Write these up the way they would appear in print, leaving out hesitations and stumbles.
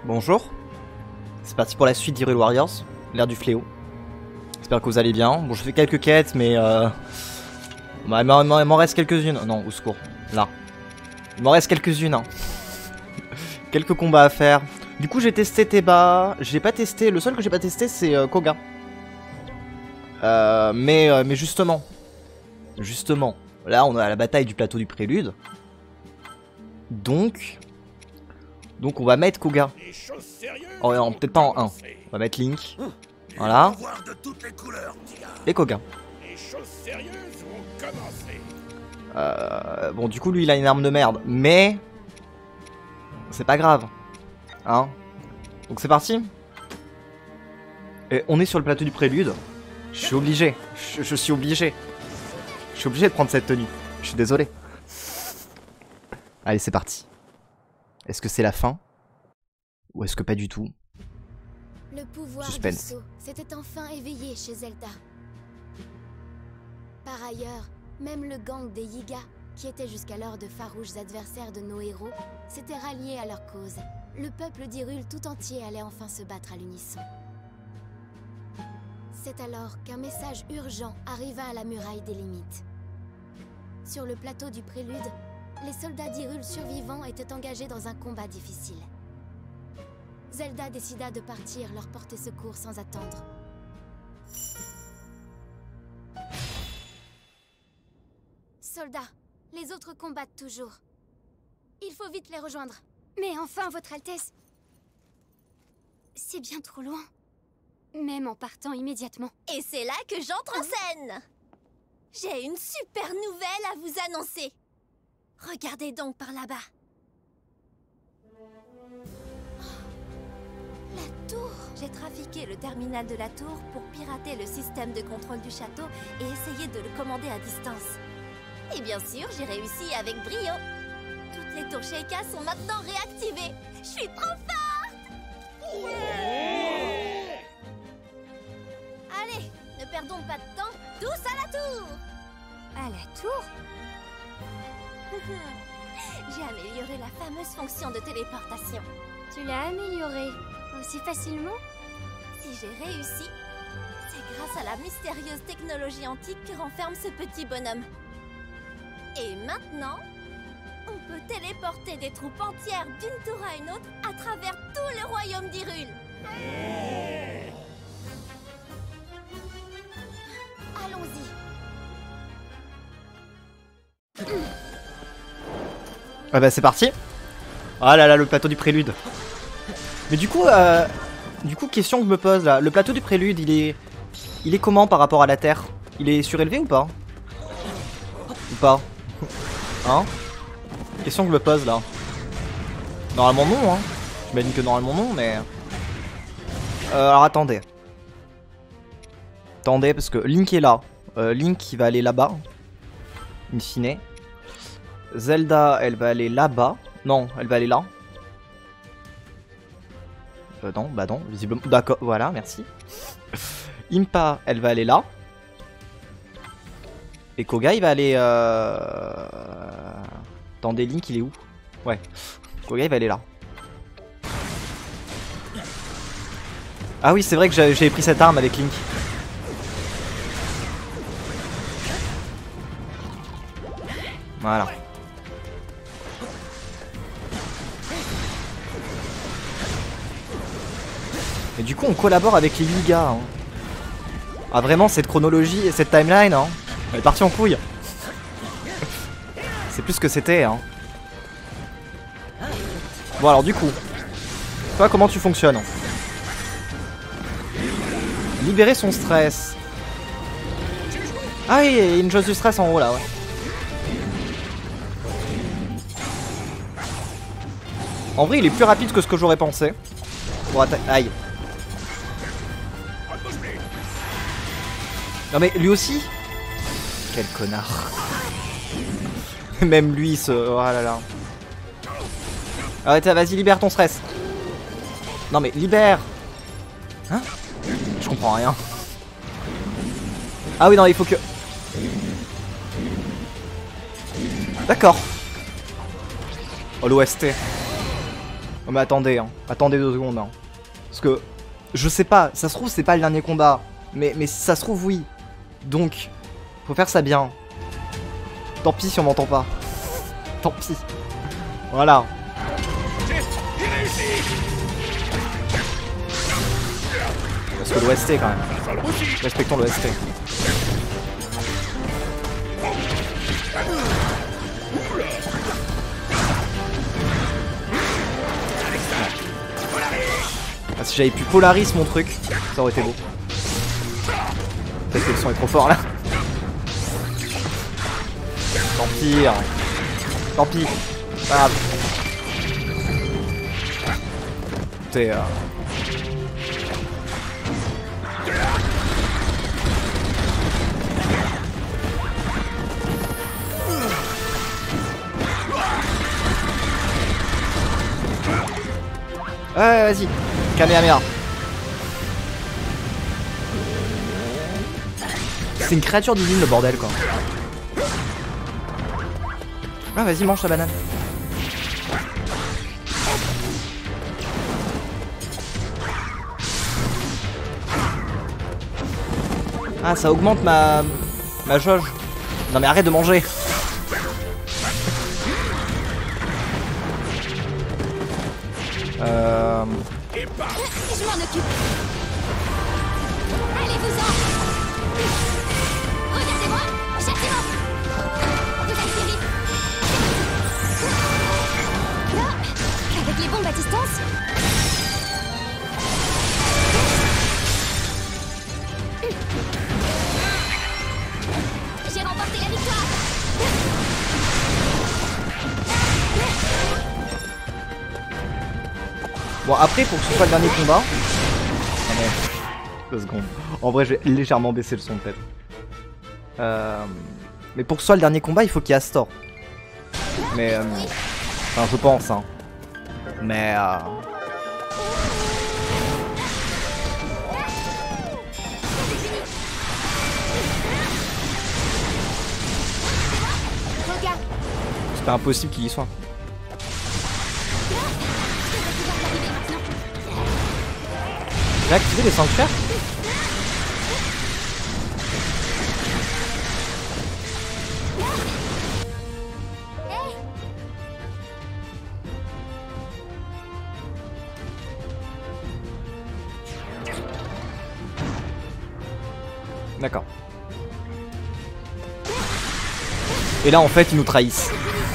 Bonjour, c'est parti pour la suite d'Hyrule Warriors, l'ère du fléau. J'espère que vous allez bien. Bon, je fais quelques quêtes, mais il m'en reste quelques-unes. Non, au secours, là. Il m'en reste quelques-unes. Hein. Quelques combats à faire. Du coup, j'ai testé Teba. J'ai pas testé. Le seul que j'ai pas testé, c'est Koga. Mais justement, là, on est à la bataille du plateau du prélude. Donc, on va mettre Koga. Oh non, peut-être pas en 1. On va mettre Link. Voilà. Et Koga. Bon, du coup, lui, il a une arme de merde. Mais c'est pas grave. Hein. Donc c'est parti. Et on est sur le plateau du prélude. Je suis obligé. Je suis obligé. Je suis obligé de prendre cette tenue. Je suis désolé. Allez, c'est parti. Est-ce que c'est la fin? Ou est-ce que pas du tout? Le pouvoir Suspense. du sceau s'était enfin éveillé chez Zelda. Par ailleurs, même le gang des Yiga, qui était jusqu'alors de farouches adversaires de nos héros, s'était rallié à leur cause. Le peuple d'Hyrule tout entier allait enfin se battre à l'unisson. C'est alors qu'un message urgent arriva à la muraille des limites. Sur le plateau du prélude, les soldats d'Hyrule survivants étaient engagés dans un combat difficile. Zelda décida de partir leur porter secours sans attendre. Soldats, les autres combattent toujours. Il faut vite les rejoindre. Mais enfin, Votre Altesse, c'est bien trop loin. Même en partant immédiatement. Et c'est là que j'entre en scène. J'ai une super nouvelle à vous annoncer. Regardez donc par là-bas. La tour. J'ai trafiqué le terminal de la tour pour pirater le système de contrôle du château et essayer de le commander à distance. Et bien sûr, j'ai réussi avec brio. Toutes les tours Sheikah sont maintenant réactivées. Je suis trop forte! Allez, ne perdons pas de temps, tous à la tour! À la tour? J'ai amélioré la fameuse fonction de téléportation. Tu l'as améliorée aussi facilement? Si j'ai réussi, c'est grâce à la mystérieuse technologie antique que renferme ce petit bonhomme. Et maintenant, on peut téléporter des troupes entières d'une tour à une autre à travers tout le royaume d'Hyrule. Allons-y. Ah bah c'est parti. Ah là là, le plateau du prélude. Mais du coup, question que je me pose là. Le plateau du prélude, il est comment par rapport à la Terre? Il est surélevé ou pas? Ou pas? Hein? Question que je me pose là. Normalement non, hein. J'imagine que normalement non, mais... alors attendez. Attendez, parce que Link est là. Link, il va aller là-bas. In fine. Zelda, elle va aller là-bas. Non, elle va aller là. Non, bah non, visiblement. D'accord, voilà, merci. Impa, elle va aller là. Et Koga, il va aller... Attendez, Link, il est où? Ouais. Koga, il va aller là. Ah oui, c'est vrai que j'avais pris cette arme avec Link. Voilà. Et du coup, on collabore avec les Yiga. Hein. Ah, vraiment, cette chronologie et cette timeline, hein, elle est partie en couille. C'est plus ce que c'était. Hein. Bon, alors, du coup, toi, comment tu fonctionnes? Libérer son stress. Ah oui, il y a une chose du stress en haut là, ouais. En vrai, il est plus rapide que ce que j'aurais pensé. Pour attaquer. Aïe. Non mais lui aussi. Quel connard. Même lui se... Oh là là. Arrête, vas-y, libère ton stress. Non mais libère. Hein? Je comprends rien. Ah oui, non, il faut que... D'accord. Oh, l'OST. Oh mais attendez, hein. Attendez 2 secondes. Hein. Parce que, je sais pas, ça se trouve c'est pas le dernier combat. Mais ça se trouve oui. Donc, faut faire ça bien. Tant pis si on m'entend pas. Tant pis. Voilà. Parce que l'OST quand même. Respectons l'OST. Ah, si j'avais pu Polaris mon truc, ça aurait été beau. Peut-être que le son est trop fort là. Tant pis. Hein. Tant pis. Pas grave. Écoutez, ouais, vas-y. Kamehameha. C'est une créature divine le bordel quoi. Ah vas-y mange ta banane. Ah ça augmente ma jauge. Non mais arrête de manger. Je m'en occupe. Allez-vous-en. Regardez-moi. Châtiment. Vous allez vite. Non. Avec les bombes à distance. J'ai remporté la victoire. Bon après pour que ce soit le dernier combat. Ah non. 2 secondes. En vrai je vais légèrement baisser le son peut-être. Mais pour que ce soit le dernier combat il faut qu'il y ait Astor. Mais enfin je pense hein. Mais c'est pas impossible qu'il y soit. J'ai activé les sanctuaires. D'accord. Et là en fait ils nous trahissent.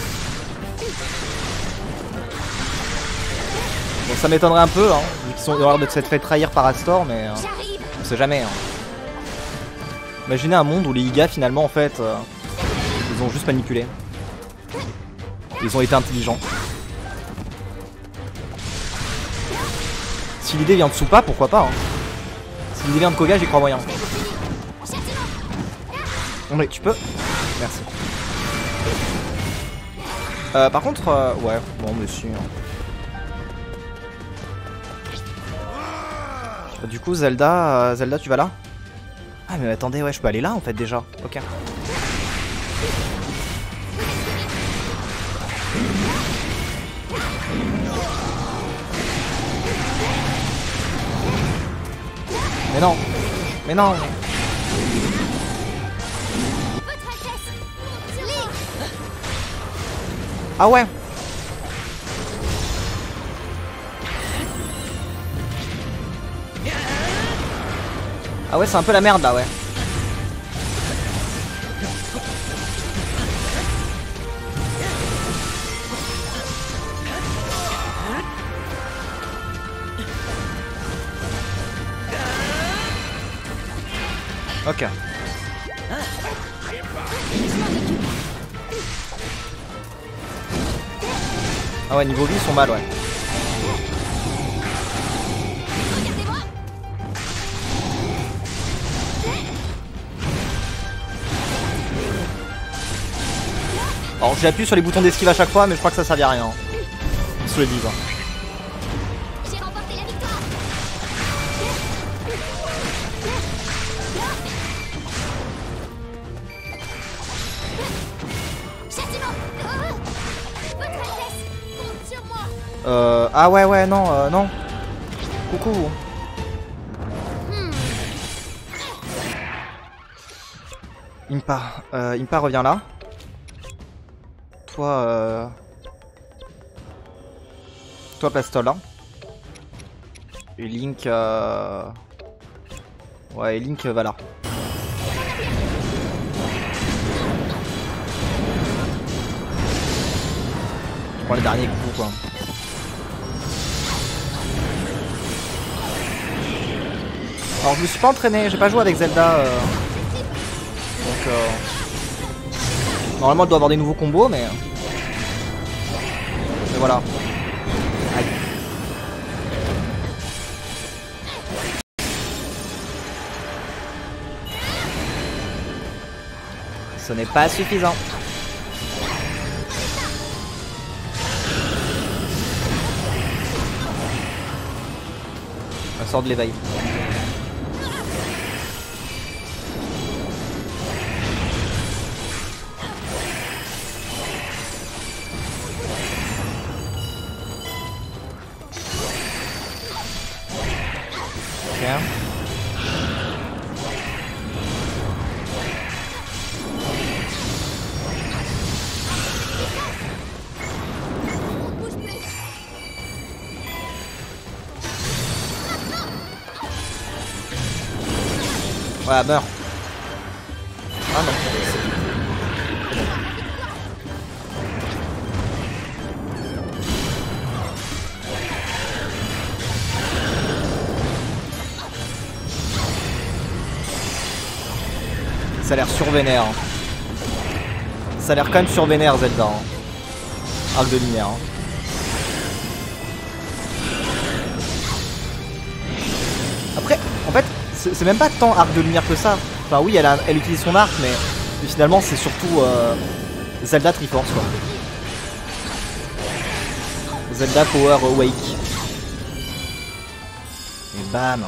Bon ça m'étonnerait un peu hein, vu qu'ils ont l'air de s'être fait trahir par Astor mais on sait jamais hein. Imaginez un monde où les Iga finalement en fait ils ont juste manipulé. Ils ont été intelligents. Si l'idée vient de Supa pourquoi pas hein. Si l'idée vient de Koga j'y crois moyen. Non mais tu peux. Merci. Par contre, ouais, bon monsieur. Du coup Zelda, Zelda tu vas là? Ah mais attendez, ouais je peux aller là en fait déjà. Ok. Mais non. Mais non. Ah ouais. Ah ouais c'est un peu la merde là ouais. Ok. Ah ouais niveau vie ils sont mal ouais. Alors j'appuie sur les boutons d'esquive à chaque fois mais je crois que ça servait à rien. On se le dit quoi. J'ai remporté la victoire. Châtiment. Votre Altesse, compte sur moi. Ah ouais, non, non. Coucou. Impa revient là. Toi, toi place-toi là. Et Link, ouais, et Link va là. Je prends le dernier coup, quoi. Alors je me suis pas entraîné, j'ai pas joué avec Zelda. Donc normalement elle doit avoir des nouveaux combos, mais voilà. Aïe. Ce n'est pas suffisant. On sort de l'éveil. Ouais, meurs. Ah non. Ça a l'air survénère. Ça a l'air quand même survénère Zelda. Arc de lumière. Après, en fait, c'est même pas tant arc de lumière que ça. Enfin oui, elle utilise son arc, mais finalement c'est surtout Zelda Triforce quoi. Zelda Power Awake. Et bam.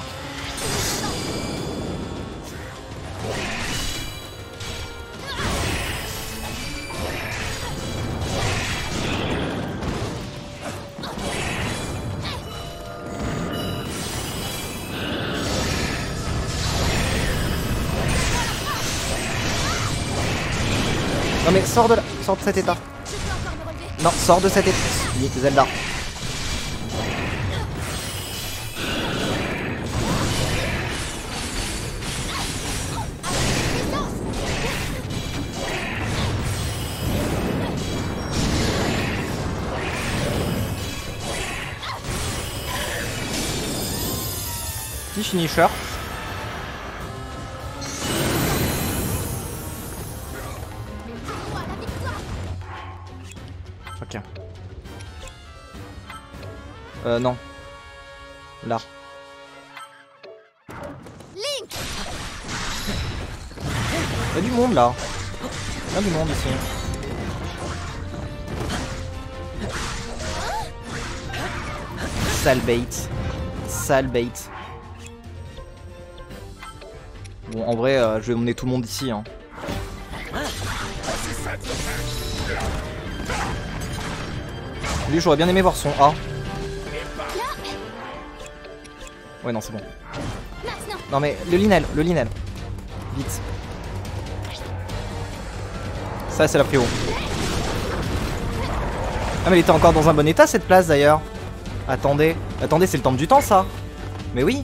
Non mais sors de cet état. Non, sors de cet état. Zelda. Petit finisher. Ok. Non. Là. Link. Il y a du monde là. Il y a du monde ici. Sale bait. Sale bait. Bon, en vrai, je vais emmener tout le monde ici. Hein. Lui, j'aurais bien aimé voir son A. Ouais, non, c'est bon. Non, mais le Linel. Vite. Ça, c'est la prio. Ah, mais il était encore dans un bon état cette place d'ailleurs. Attendez, c'est le temple du temps ça. Mais oui.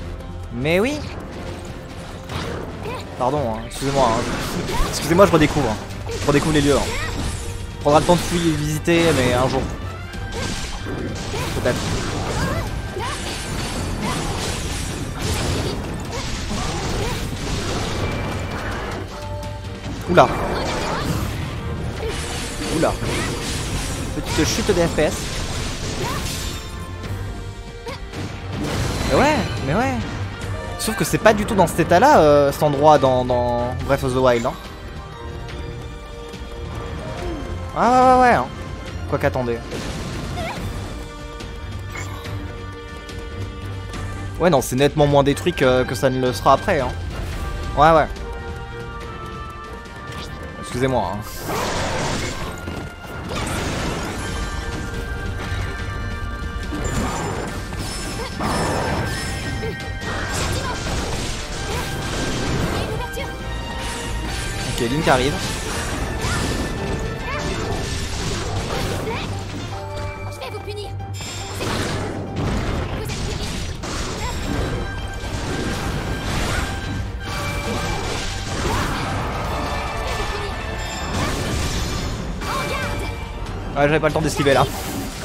Pardon, hein, excusez-moi. Hein. Excusez-moi, je redécouvre. Je redécouvre les lieux. Hein. Prendra le temps de fouiller et visiter, mais un jour. Peut-être. Oula. Petite chute des FPS. Mais ouais. Sauf que c'est pas du tout dans cet état là, cet endroit dans Breath of the Wild. Hein. Ah ouais. Hein. Quoi qu'attendez. Ouais non, c'est nettement moins détruit que ça ne le sera après. Hein. Ouais. Excusez-moi. Hein. Link arrive. Je vais vous punir. C'est parti. Vous êtes punis. En garde. Ouais, j'avais pas le temps d'esquiver là.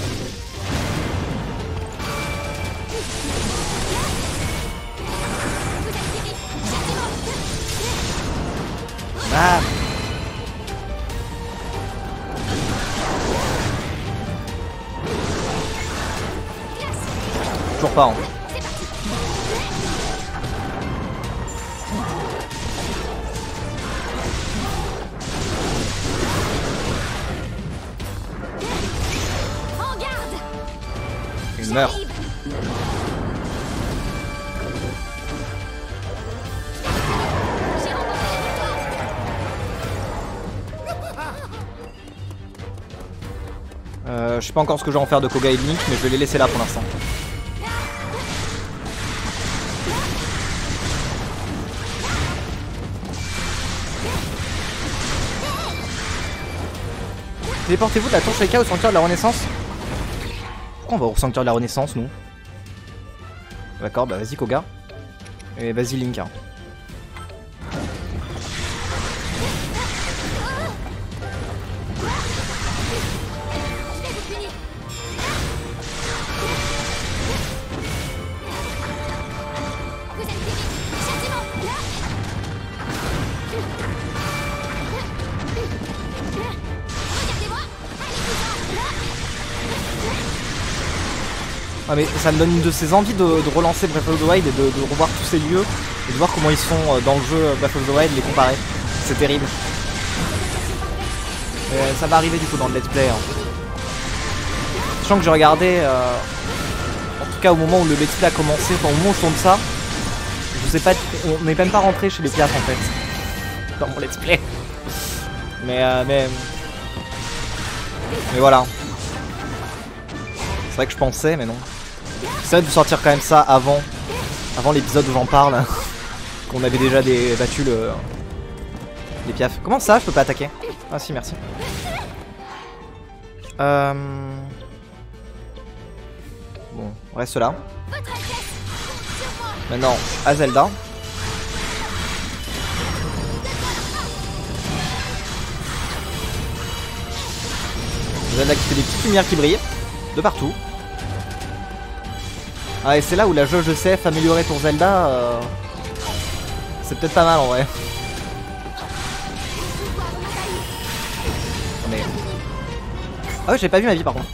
Ah. Toujours pas. Hein. En garde. Il meurt. J'ai remporté la victoire. Je sais pas encore ce que je vais en faire de Koga et de Link, mais je vais les laisser là pour l'instant. Téléportez-vous de la tour Sheikah au sanctuaire de la Renaissance? Pourquoi on va au sanctuaire de la Renaissance, nous? D'accord, bah vas-y Koga. Et vas-y Link. Hein. Je vais vous punir. Vous êtes punis. Châtiment. Regardez-moi. Ah mais ça me donne une de ces envies de relancer Breath of the Wild et de revoir tous ces lieux et de voir comment ils sont dans le jeu Breath of the Wild, les comparer. C'est terrible. Ça va arriver du coup dans le let's play. Hein. Sachant que j'ai regardé, en tout cas au moment où le let's play a commencé, enfin au moment où je tourne ça, je sais pas, on n'est même pas rentré chez les piafs en fait. Dans mon let's play. Mais voilà. C'est vrai que je pensais, mais non. C'est vrai de sortir quand même ça avant l'épisode où j'en parle. Qu'on avait déjà battu les piafs. Comment ça, je peux pas attaquer? Ah si, merci. Bon, on reste là. Maintenant, à Zelda. Zelda qui fait des petites lumières qui brillent de partout. Ah et c'est là où la jauge de CF améliorée pour Zelda, c'est peut-être pas mal en vrai. Mais... ah ouais, j'ai pas vu ma vie par contre.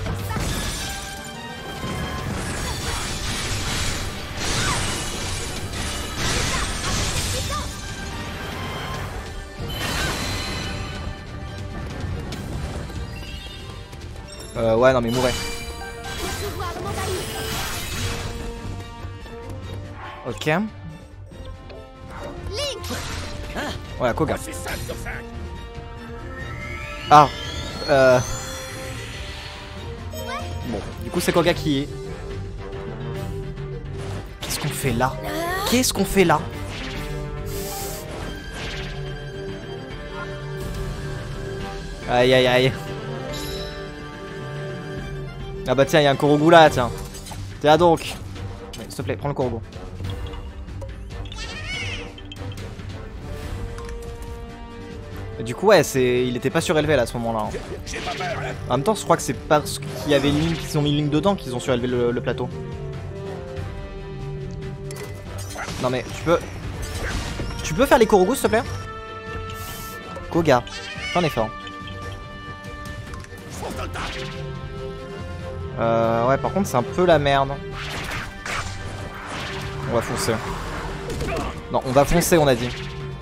Ouais non mais mourais. Ok. Voilà, Koga. Ah. Bon, du coup c'est Koga qui est. Qu'est-ce qu'on fait là? Qu'est-ce qu'on fait là? Aïe aïe aïe. Ah bah tiens, il y a un Korogu là, tiens. Tiens donc. S'il te plaît, prends le Korogu. Et du coup ouais, il était pas surélevé là à ce moment-là. Hein. En même temps, je crois que c'est parce qu'il y avait une ligne, qu'ils ont mis une ligne dedans qu'ils ont surélevé le plateau. Non mais tu peux faire les Korogus s'il te plaît? Koga, fais un effort. Ouais, par contre c'est un peu la merde. On va foncer. Non, on va foncer, on a dit.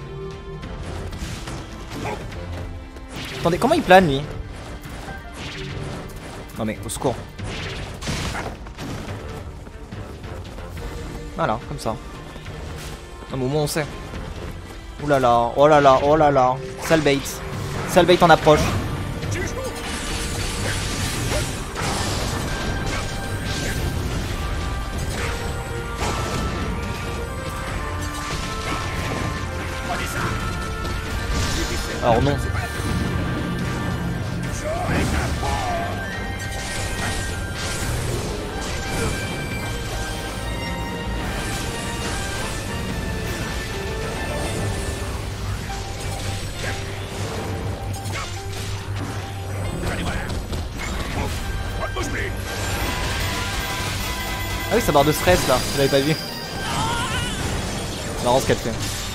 Attendez, comment il plane lui? Non mais au secours. Voilà, comme ça. Non mais au moins on sait. Ouh là là, oh là là, oh là là. Sale bait. Sale bait en approche. Alors non. Ah oui, sa barre de stress là, je l'avais pas vu. Marrant ce qu'elle fait.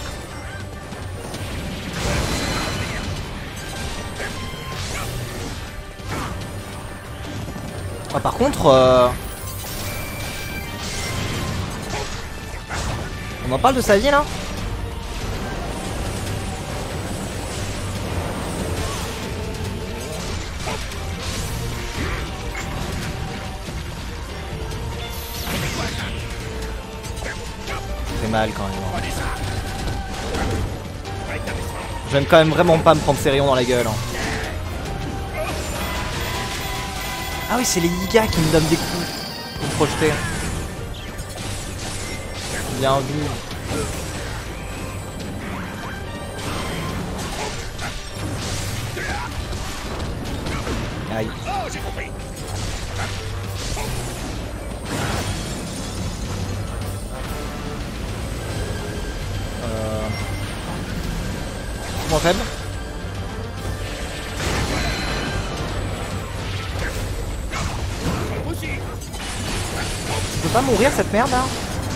Ah, par contre, on en parle de sa vie là? C'est mal quand même. J'aime quand même vraiment pas me prendre ces rayons dans la gueule. Hein. Ah oui, c'est les Yiga qui me donnent des coups pour me projeter. Bien vu. Aïe. Moins faible. Tu peux pas mourir cette merde là?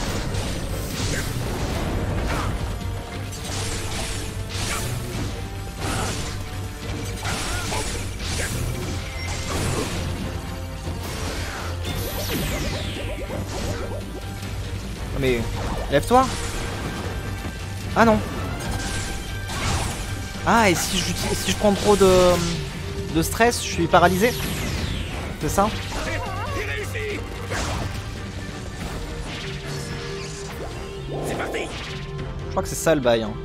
Mais lève-toi. Ah non. Ah, et si je prends trop de stress, je suis paralysé? C'est ça? Je crois que c'est ça le bail. Hein.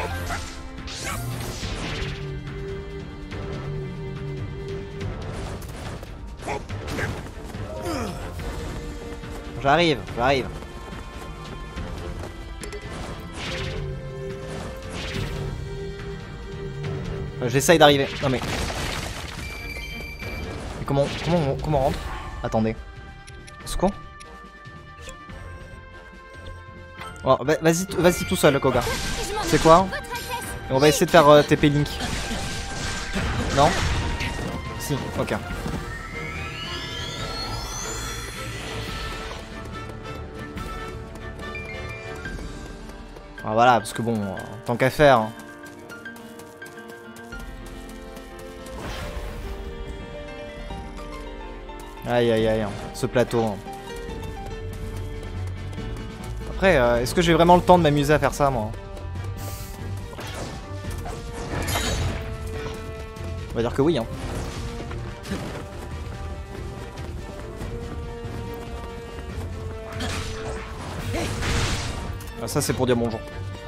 J'arrive, j'arrive. J'essaye d'arriver. Non mais... Comment on rentre? Attendez. Secours. Oh, vas-y tout seul, Koga. C'est quoi? Et on va essayer de faire TP Link. Non? Si, ok. Ah, voilà, parce que bon, tant qu'à faire... Hein. Aïe aïe aïe, ce plateau. Après, est-ce que j'ai vraiment le temps de m'amuser à faire ça, moi? On va dire que oui, hein. Ah, ça, c'est pour dire bonjour.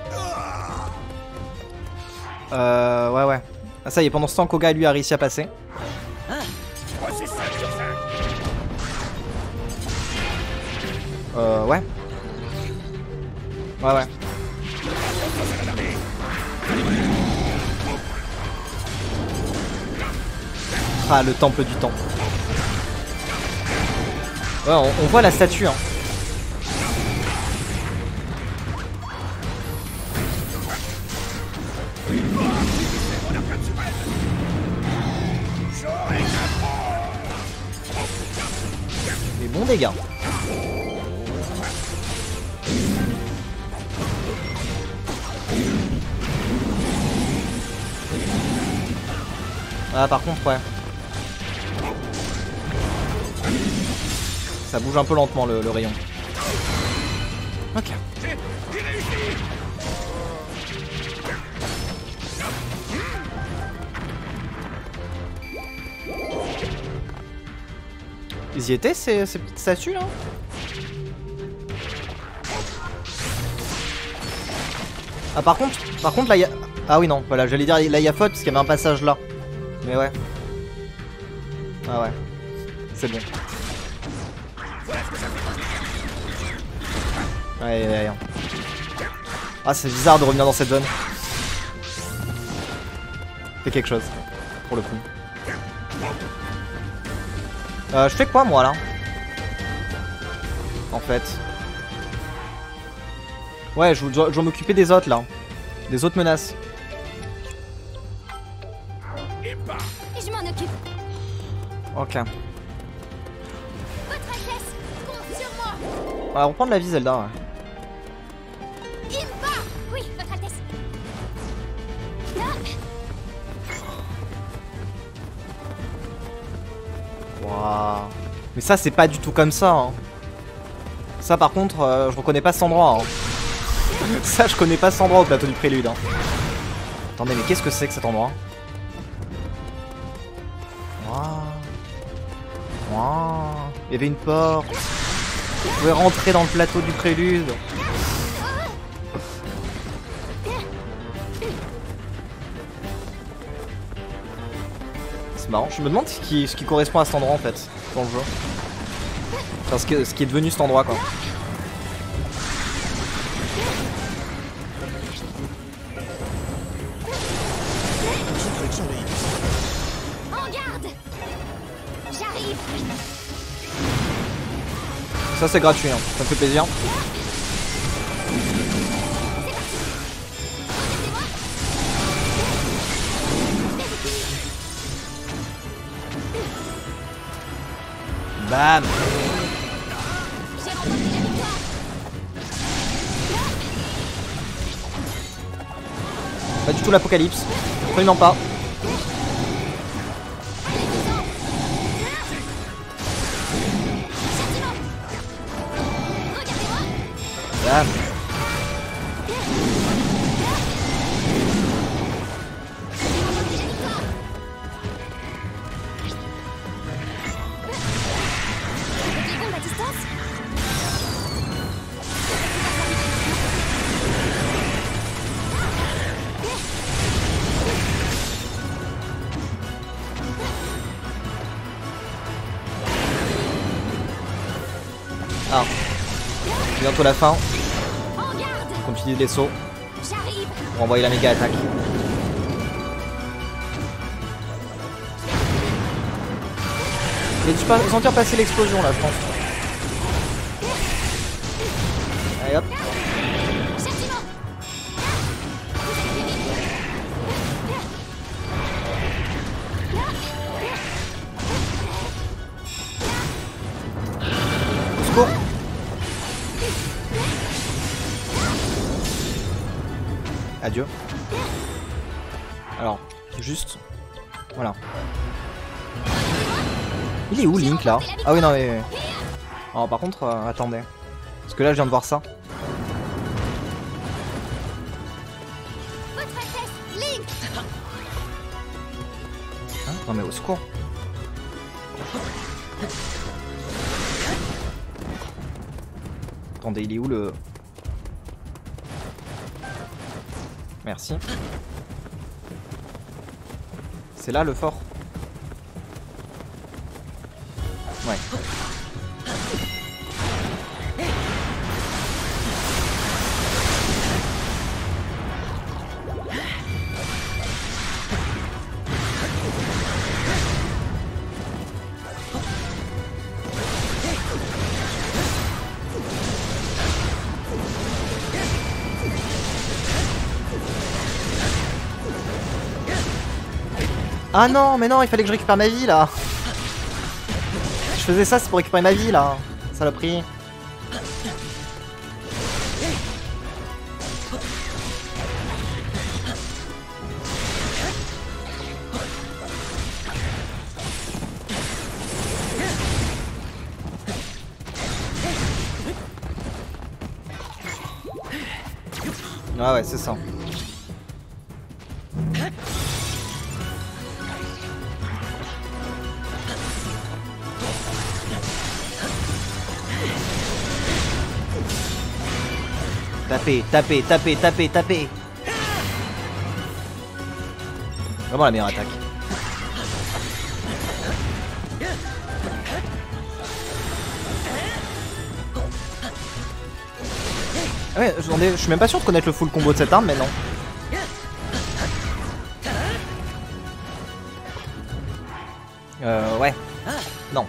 Ouais. Ah, ça y est, pendant ce temps, Koga, lui, a réussi à passer. Ouais. Ouais. Ah, le temple du temps. Ouais, on voit la statue, hein. Les bons dégâts. Ah, par contre, ouais. Ça bouge un peu lentement le rayon. Ok. Ils y étaient ces petites statues là? Ah par contre là y a... Ah oui non, voilà, j'allais dire là il y a faute parce qu'il y avait un passage là. Mais ouais. Ah ouais. C'est bon. Ouais. Ah c'est bizarre de revenir dans cette zone. Fait quelque chose, pour le coup. Je fais quoi moi là? En fait. Ouais, je dois m'occuper des autres là. Des autres menaces. Je m'en occupe. Ok. Votre Altesse, compte sur moi. On va reprendre la vie Zelda. Ouais. Impa. Oui, Votre Altesse. Waouh. Mais ça c'est pas du tout comme ça. Hein. Ça par contre, je reconnais pas cet endroit. Hein. Ça je connais pas cet endroit au plateau du prélude. Hein. Attendez, mais qu'est-ce que c'est que cet endroit? Waouh. Waouh. Il y avait une porte. Vous pouvez rentrer dans le plateau du prélude. C'est marrant, je me demande ce qui correspond à cet endroit en fait, dans le jeu. Enfin, ce qui est devenu cet endroit quoi. En garde. J'arrive. Ça c'est gratuit, hein. Ça me fait plaisir. Bam. J'ai remporté la victoire. Pas du tout l'apocalypse. Absolument pas. Bam. Réglons la distance. Ah. Bientôt la fin. En garde. On utilise les sauts J'arrive. pour envoyer la méga attaque. J'ai dû sentir passer l'explosion là, je pense. Allez hop. Châtiment. Au secours. Adieu. Alors, juste. Voilà. Il est où Link là? Ah oui non mais... Alors par contre, attendez. Parce que là je viens de voir ça. Votre Altesse, Link. Hein? Non mais au secours. Attendez, il est où le... Merci. C'est là le fort. Ouais. Ah non, mais non, il fallait que je récupère ma vie là. Je faisais ça, c'est pour récupérer ma vie là. Saloperie. Ah ouais, c'est ça. Tapez, tapez, tapez, tapez, tapez. Vraiment la meilleure attaque. Ah ouais, je suis même pas sûr de connaître le full combo de cette arme, mais non. Ouais. Non.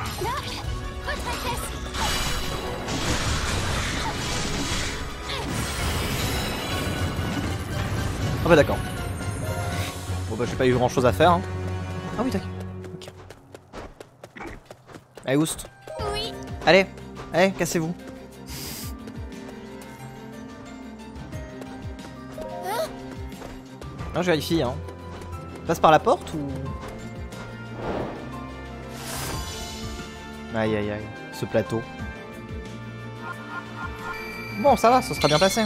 Ah bah d'accord. Bon bah j'ai pas eu grand chose à faire. Hein. Ah oui d'accord. Ok. Allez Oust. Oui. Allez, allez, cassez-vous. Non, je vérifie, hein. Passe par la porte ou... Aïe aïe aïe, ce plateau. Bon, ça va, ça sera bien passé.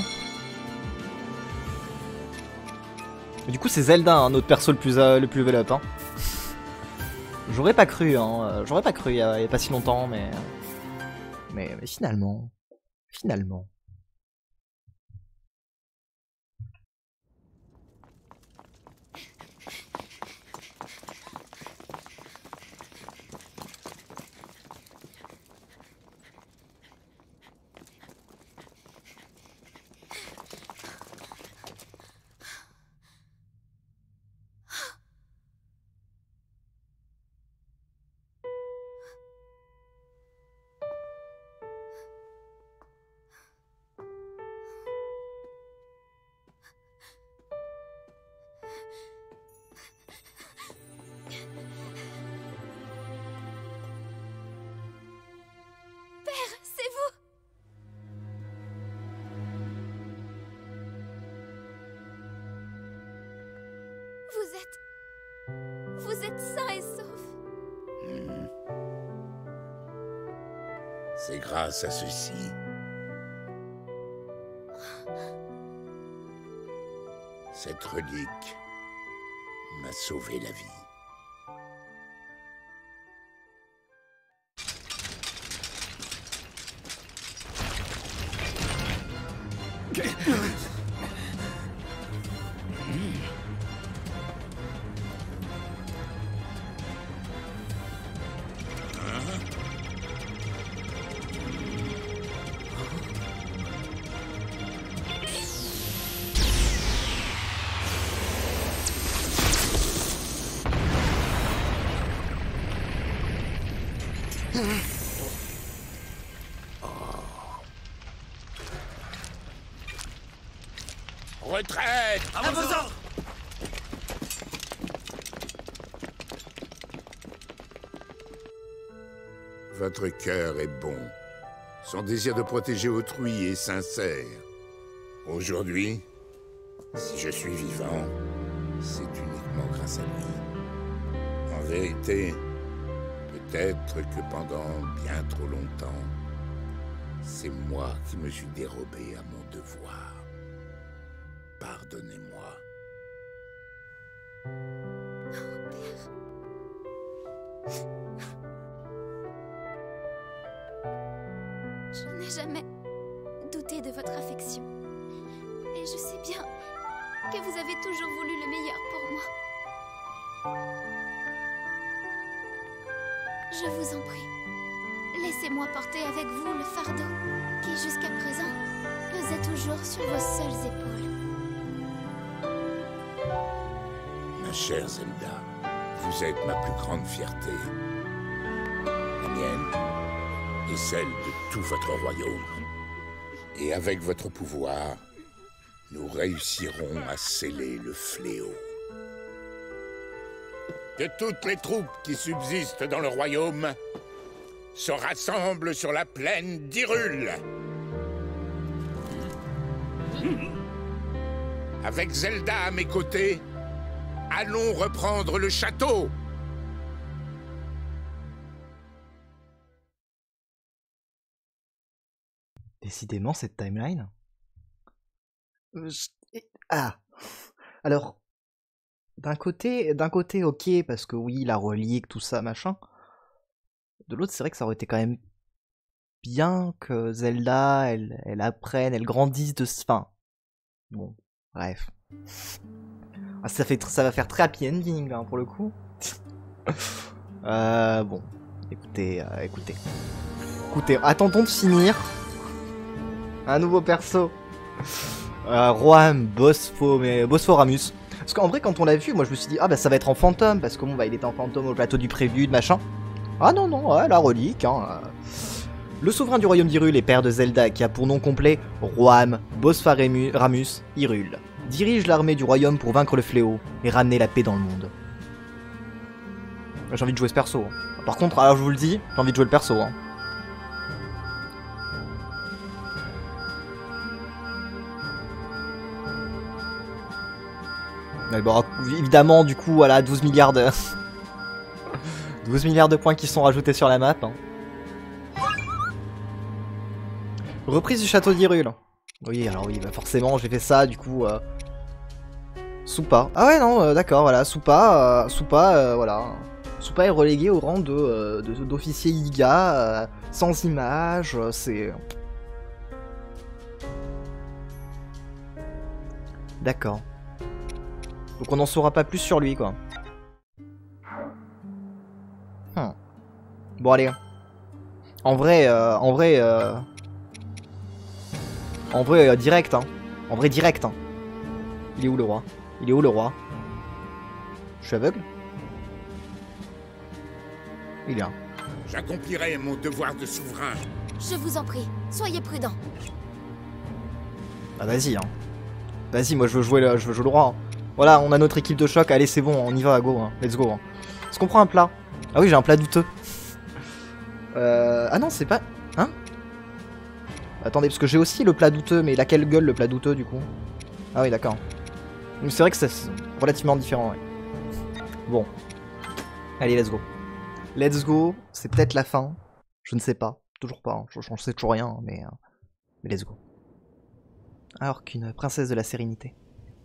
Mais du coup, c'est Zelda, hein, notre perso le plus level up. Hein. J'aurais pas cru, hein. J'aurais pas cru il y a pas si longtemps, mais finalement... Finalement... Vous êtes sain et sauf. C'est grâce à ceci. Cette relique m'a sauvé la vie. Retraite! À vos ordres! Votre cœur est bon. Son désir de protéger autrui est sincère. Aujourd'hui, si je suis vivant, c'est uniquement grâce à lui. En vérité, peut-être que pendant bien trop longtemps, c'est moi qui me suis dérobé à mon devoir. Pardonnez-moi. Je n'ai jamais douté de votre affection. Et je sais bien que vous avez toujours voulu le meilleur pour moi. Je vous en prie, laissez-moi porter avec vous le fardeau qui, jusqu'à présent, pesait toujours sur vos seules épaules. Ma chère Zelda, vous êtes ma plus grande fierté. La mienne et celle de tout votre royaume. Et avec votre pouvoir, nous réussirons à sceller le fléau. Que toutes les troupes qui subsistent dans le royaume se rassemblent sur la plaine d'Hyrule. Avec Zelda à mes côtés, allons reprendre le château. Décidément, cette timeline. Ah. Alors, d'un côté, ok, parce que oui, la relique, tout ça, machin. De l'autre, c'est vrai que ça aurait été quand même bien que Zelda, elle apprenne, elle grandisse de... Enfin, bon, bref. Ah, ça va faire très happy ending, hein, pour le coup. Bon, écoutez, attendons de finir. Un nouveau perso. Roam Bosphoramus. Parce qu'en vrai, quand on l'a vu, moi je me suis dit, ah bah ça va être en fantôme, parce que bon, bah il était en fantôme au plateau du prélude, machin. Ah non, non, ouais, la relique, hein. Le souverain du royaume d'Hyrule et père de Zelda, qui a pour nom complet Roam Bospharamus Hyrule, dirige l'armée du royaume pour vaincre le fléau et ramener la paix dans le monde. J'ai envie de jouer ce perso. Hein. Par contre, alors je vous le dis, j'ai envie de jouer le perso. Hein. Mais bon, évidemment, du coup, voilà, 12 milliards de... 12 milliards de points qui sont rajoutés sur la map. Hein. Reprise du château d'Hyrule. Oui, alors oui, bah forcément, j'ai fait ça, du coup... Soupa. Ah ouais, non, d'accord, voilà, Soupa, voilà. Soupa est relégué au rang d'officier Yiga, sans image, c'est... D'accord. Donc on n'en saura pas plus sur lui, quoi. Bon, allez. En vrai, direct, hein. En vrai, direct, hein. Il est où, le roi? Il est où, le roi? Je suis aveugle? Il est là. J'accomplirai mon devoir de souverain. Je vous en prie, soyez prudents. Ah, vas-y, hein. Vas-y, moi, je veux jouer le roi. Hein. Voilà, on a notre équipe de choc. Allez, c'est bon, on y va, go. Hein. Let's go. Hein. Est-ce qu'on prend un plat? Ah oui, j'ai un plat douteux. Ah non, c'est pas... Hein? Attendez, parce que j'ai aussi le plat douteux, mais laquelle gueule, le plat douteux, du coup? Ah oui, d'accord. Donc c'est vrai que c'est relativement différent, ouais. Bon. Allez, let's go. Let's go. C'est peut-être la fin. Je ne sais pas. Toujours pas. Hein. Je sais toujours rien, hein, mais let's go. Alors qu'une princesse de la sérénité.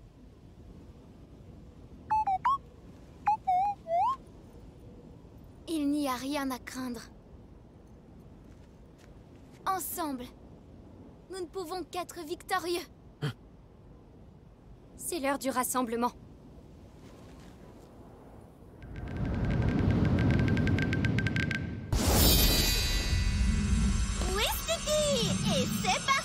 Il n'y a rien à craindre. Ensemble, nous ne pouvons qu'être victorieux. C'est l'heure du rassemblement. Oui, Sticky! Et c'est parti!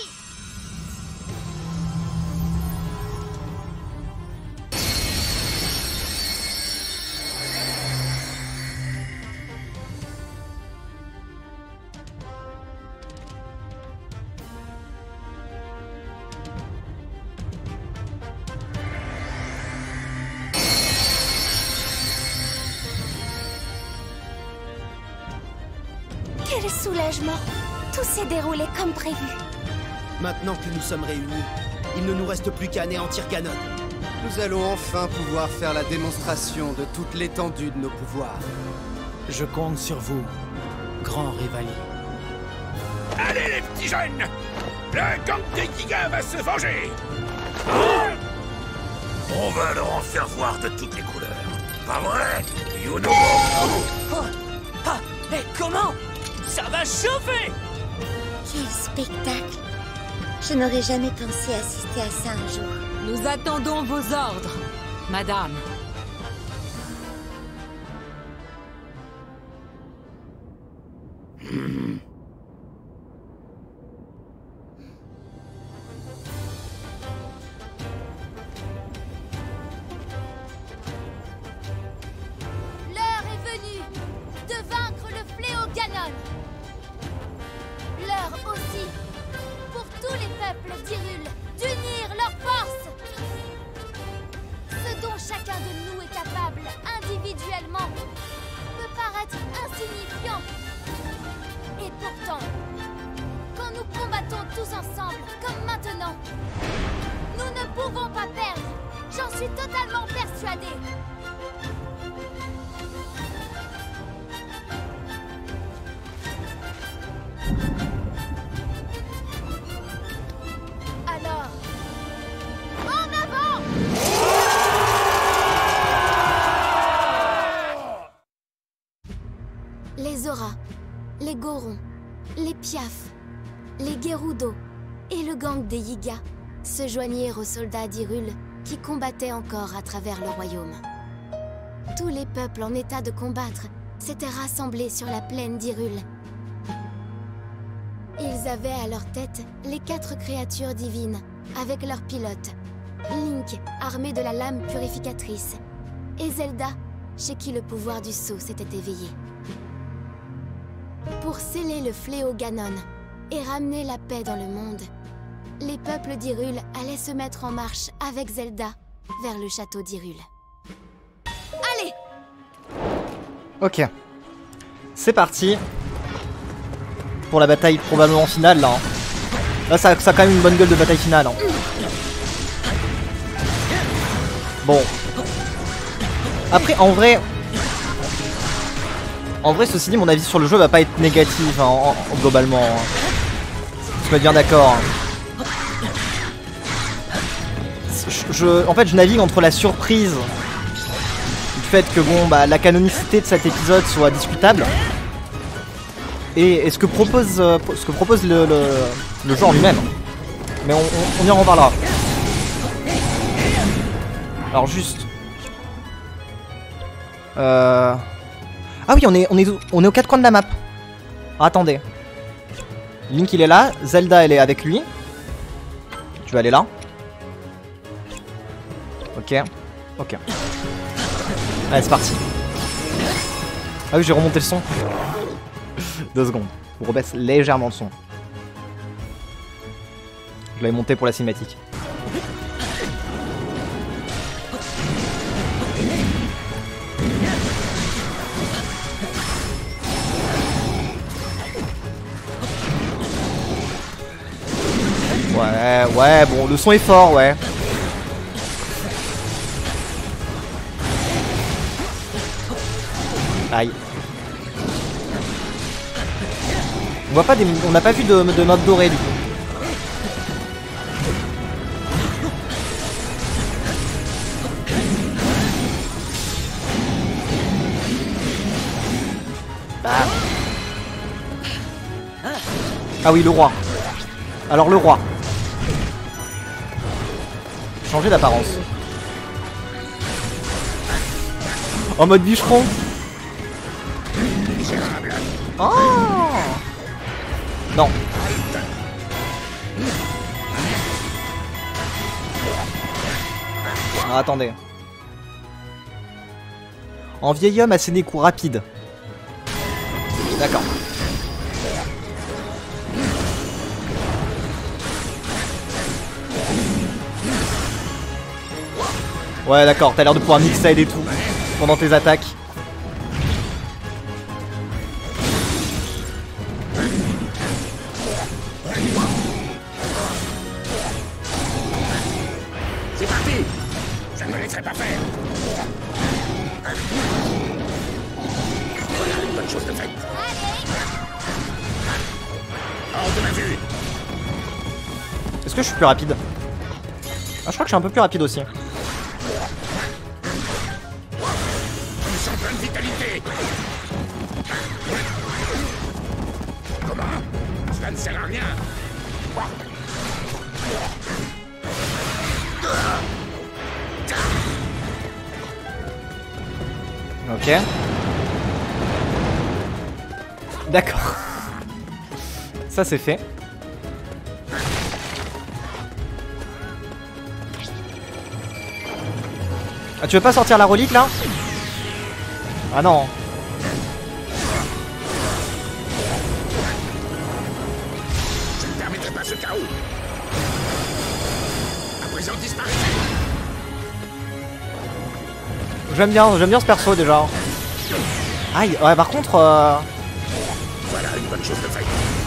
Quel soulagement! Tout s'est déroulé comme prévu. Maintenant que nous sommes réunis, il ne nous reste plus qu'à anéantir Ganon. Nous allons enfin pouvoir faire la démonstration de toute l'étendue de nos pouvoirs. Je compte sur vous, grand Rivali. Allez les petits jeunes! Le gang des Gigas va se venger! On va leur en faire voir de toutes les couleurs. Pas vrai, Yuno? Ah, mais comment? Ça va chauffer! Quel spectacle! Je n'aurais jamais pensé assister à ça un jour. Nous attendons vos ordres, madame. L'heure est venue de vaincre le fléau Ganon. L'heure aussi pour tous les peuples d'Hyrule d'unir leurs forces. Ce dont chacun de nous est capable individuellement peut paraître insignifiant. Et pourtant, quand nous combattons tous ensemble, comme maintenant, nous ne pouvons pas perdre. J'en suis totalement persuadée. Alors, en avant! Les Zora, les Gorons, les Piaf, les Gerudo et le gang des Yiga se joignirent aux soldats d'Hyrule qui combattaient encore à travers le royaume. Tous les peuples en état de combattre s'étaient rassemblés sur la plaine d'Hyrule. Ils avaient à leur tête les 4 créatures divines avec leurs pilotes, Link, armé de la lame purificatrice, et Zelda, chez qui le pouvoir du sceau s'était éveillé. Pour sceller le fléau Ganon et ramener la paix dans le monde, les peuples d'Hyrule allaient se mettre en marche avec Zelda vers le château d'Hyrule. Allez! Ok. C'est parti. Pour la bataille probablement finale là. Hein. Là ça a quand même une bonne gueule de bataille finale. Hein. Bon. Après en vrai, ceci dit, mon avis sur le jeu va pas être négatif hein, globalement. Hein. Je suis bien d'accord. Hein. En fait je navigue entre la surprise du fait que bon bah la canonicité de cet épisode soit discutable et ce que propose le jeu en lui-même. Mais on y en reparlera. Alors juste ah oui on est aux quatre coins de la map. Ah, attendez. Link il est là, Zelda elle est avec lui. Tu vas aller là. Ok, ok. Allez, c'est parti. Ah oui, j'ai remonté le son. 2 secondes. On rebaisse légèrement le son. Je l'avais monté pour la cinématique. Ouais, bon, le son est fort, ouais. Aïe. On voit pas des... On n'a pas vu de notes dorées du coup. Ah oui, le roi. Alors le roi. Changer d'apparence. En mode bûcheron. Oh non. Ah, attendez. En vieil homme assez des coups rapides. D'accord. Ouais d'accord, t'as l'air de pouvoir mixer et tout pendant tes attaques. C'est parti. Je ne me laisserai pas faire. Voilà une bonne chose de faite. Hors de ma vue. Est-ce que je suis plus rapide? Ah, je crois que je suis un peu plus rapide aussi. Ils sont pleins de vitalité. Comment? Cela ne sert à rien. Ok. D'accord. Ça c'est fait. Ah, tu veux pas sortir la relique là? Ah non. Je ne permettrai pas ce chaos. À présent disparaît. J'aime bien ce perso déjà. Aïe, ouais par contre Voilà une bonne chose de faite.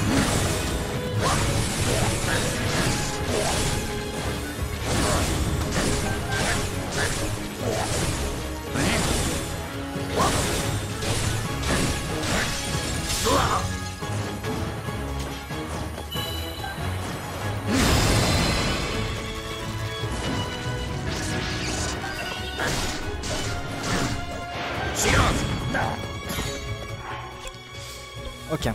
Ok.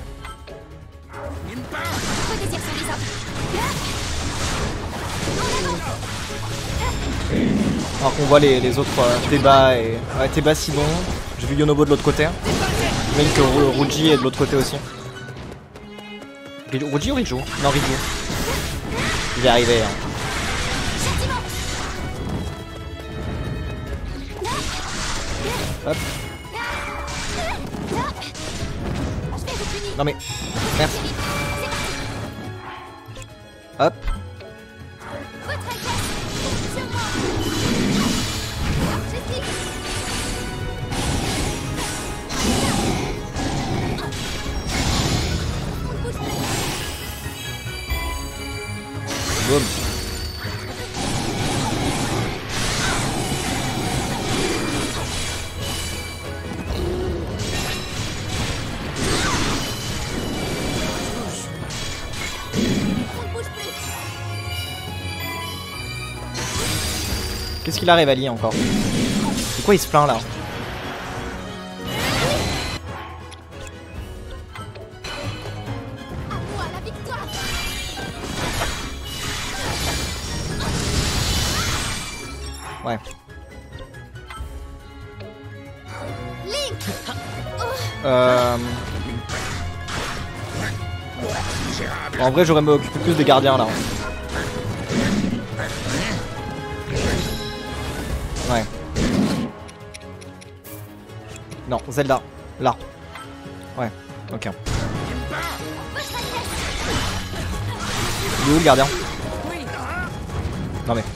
Alors qu'on voit les autres Teba et... Ouais, Teba sinon. J'ai vu Yonobo de l'autre côté. J'imagine que Ruji est de l'autre côté aussi. Ruji ou Riju? Non, Riju. Il va arriver. Hein. Hop. Non mais... Merci. Hop. Boum. Qu'est-ce qu'il arrive à lier encore? C'est quoi il se plaint là? Ouais. En vrai j'aurais me occupé plus des gardiens là. Ouais. Non, Zelda. Là. Ouais, ok. Il est où le gardien? Non mais...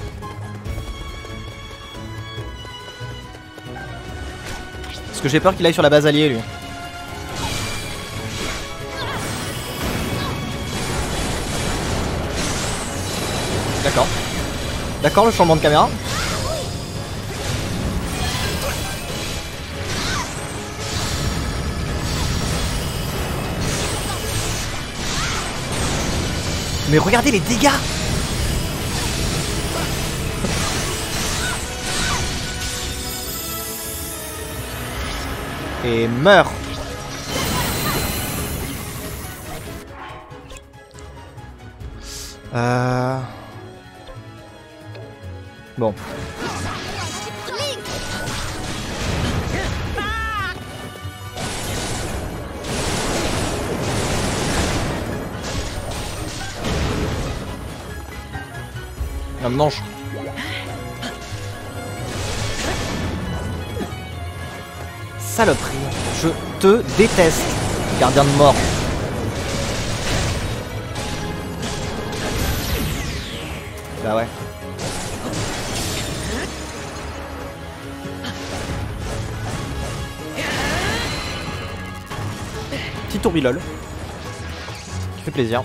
Parce que j'ai peur qu'il aille sur la base alliée lui. D'accord. D'accord, le changement de caméra. Mais regardez les dégâts. Et meurt. Bon. Un manche. Saloperie. Je te déteste, gardien de mort. Bah ouais. Petit tourbilol. Qui fait plaisir.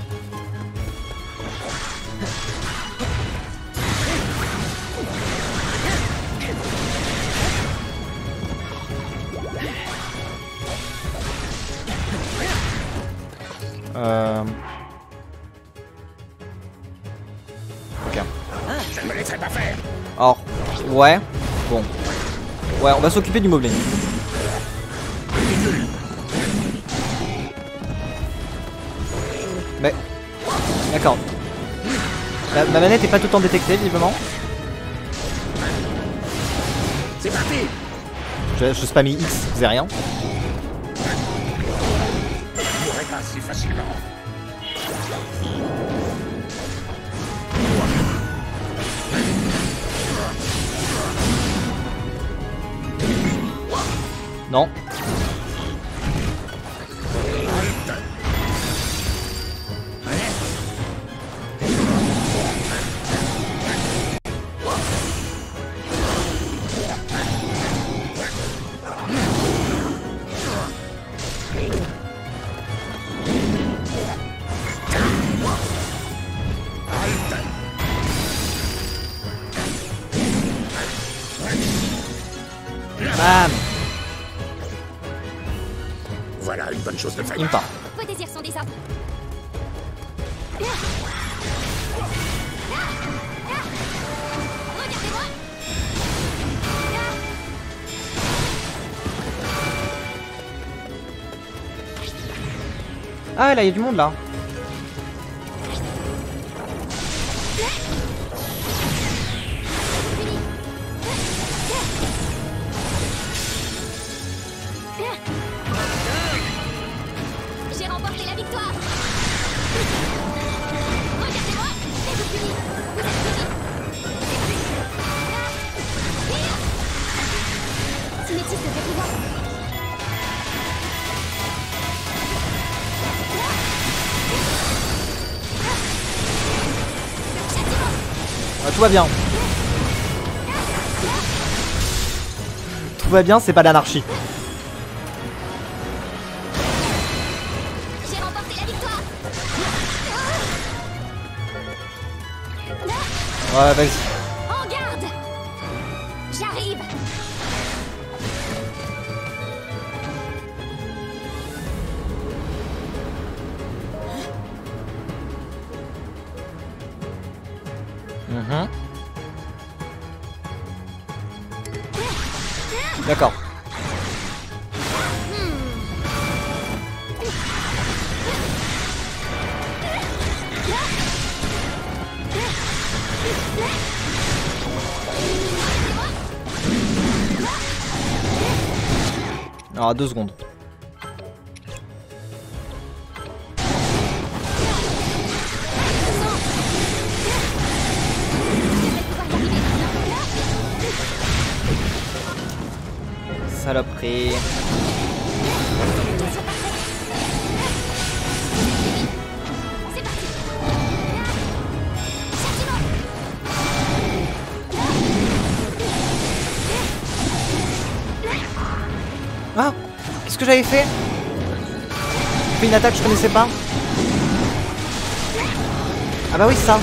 Ok. Je ne me laisserai pas faire. Alors, ouais. Bon. Ouais, on va s'occuper du moblin. Mais... D'accord. Ma manette est pas tout le temps détectée, visiblement. C'est parti. Je spammais X, ça faisait rien. Je mourrai pas si facilement. Non. Bam. Voilà une bonne chose de fait. Il me part. Vos désirs sont des sables. Regardez-moi. Ah là, il y a du monde là. J'ai remporté la victoire. Regardez-moi. Et vous punis. Vous êtes punis. Cinétis devrait pouvoir tout va bien. Tout va bien, c'est pas l'anarchie. J'ai remporté la victoire. Ouais, vas-y. En garde. J'arrive. D'accord. Alors, 2 secondes. Saloperie. C'est parti. Ah, qu'est-ce que j'avais fait? J'ai fait une attaque que je connaissais pas. Ah bah oui, ça.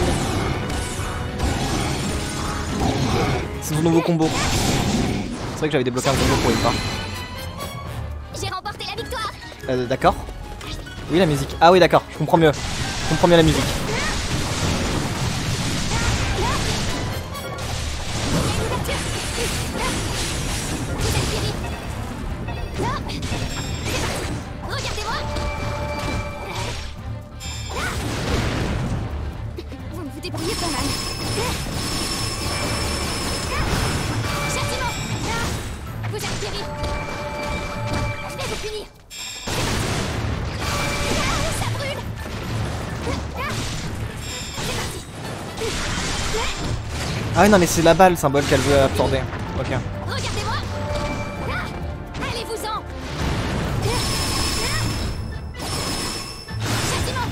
C'est mon nouveau combo. C'est vrai que j'avais débloqué un combo pour une part. J'ai remporté la victoire. D'accord. Oui, la musique. Ah oui, d'accord, je comprends mieux. Je comprends mieux la musique. Regardez-moi. Vous me débrouillez pas mal. Châtiment. Vous êtes péri. Je vais vous punir. Ça brûle. Ah oui, non, mais c'est la balle, symbole qu'elle veut absorber. Ok. Regardez-moi. Allez-vous-en. Châtiment.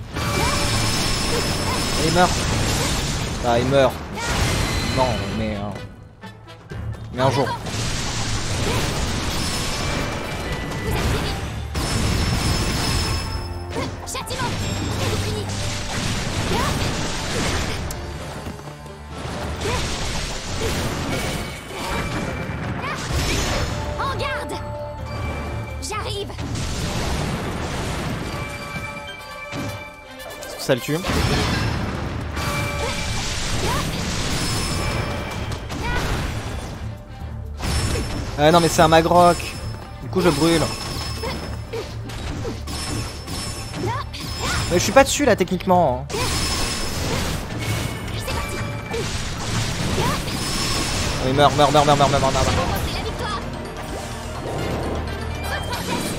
Il meurt. Ah, il meurt. Non, mais... mais un jour. Vous êtes péri. Châtiment. Je vais vous punir. En garde. J'arrive. Ça le tue. Ah non, mais c'est un Magroc. Du coup, je brûle. Mais je suis pas dessus là, techniquement. Oh, il meurt. C'est la victoire. Votre Altesse.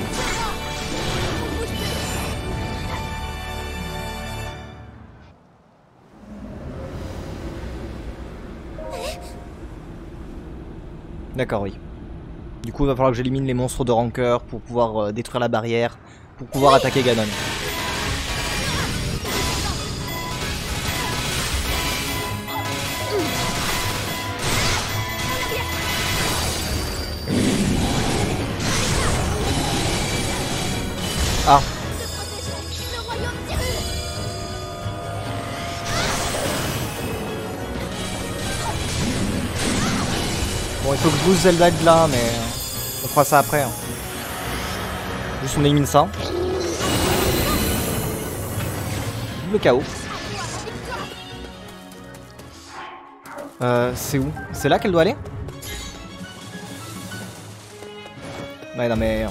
D'accord, oui. Du coup, il va falloir que j'élimine les monstres de rancœur pour pouvoir détruire la barrière, pour pouvoir attaquer Ganon. Ah. Le royaume d'Hyrule. Bon, il faut que je booste Zelda de là, mais on fera ça après. Hein. Juste on élimine ça. Le chaos. C'est où? C'est là qu'elle doit aller? Ouais, non mais...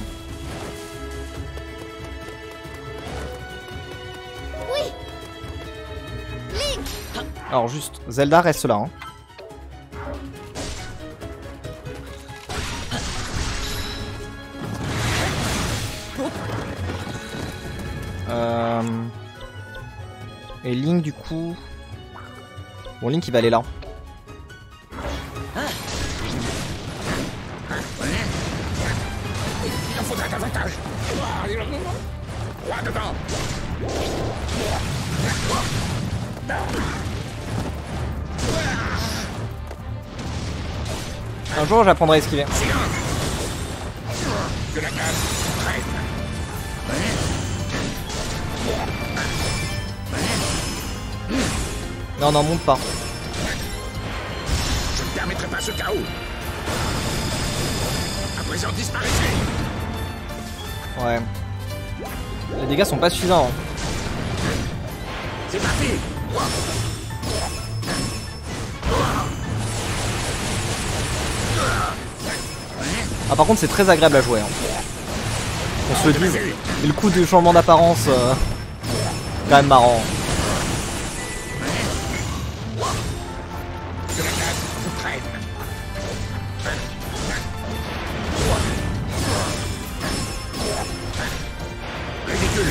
Oui. Link. Alors juste, Zelda reste là. Hein. Et Link du coup... Bon, Link il va aller là. Il en faudrait davantage. Là dedans. Un jour j'apprendrai à esquiver. Que la case traîne. Non, non, monte pas. Je ne permettrai pas ce chaos. À présent, disparaissez. Ouais. Les dégâts sont pas suffisants. Hein. C'est parti. Ah par contre c'est très agréable à jouer. Hein. On se le dise. Et le coup du changement d'apparence, quand même marrant. Que la case traîne. Ridicule.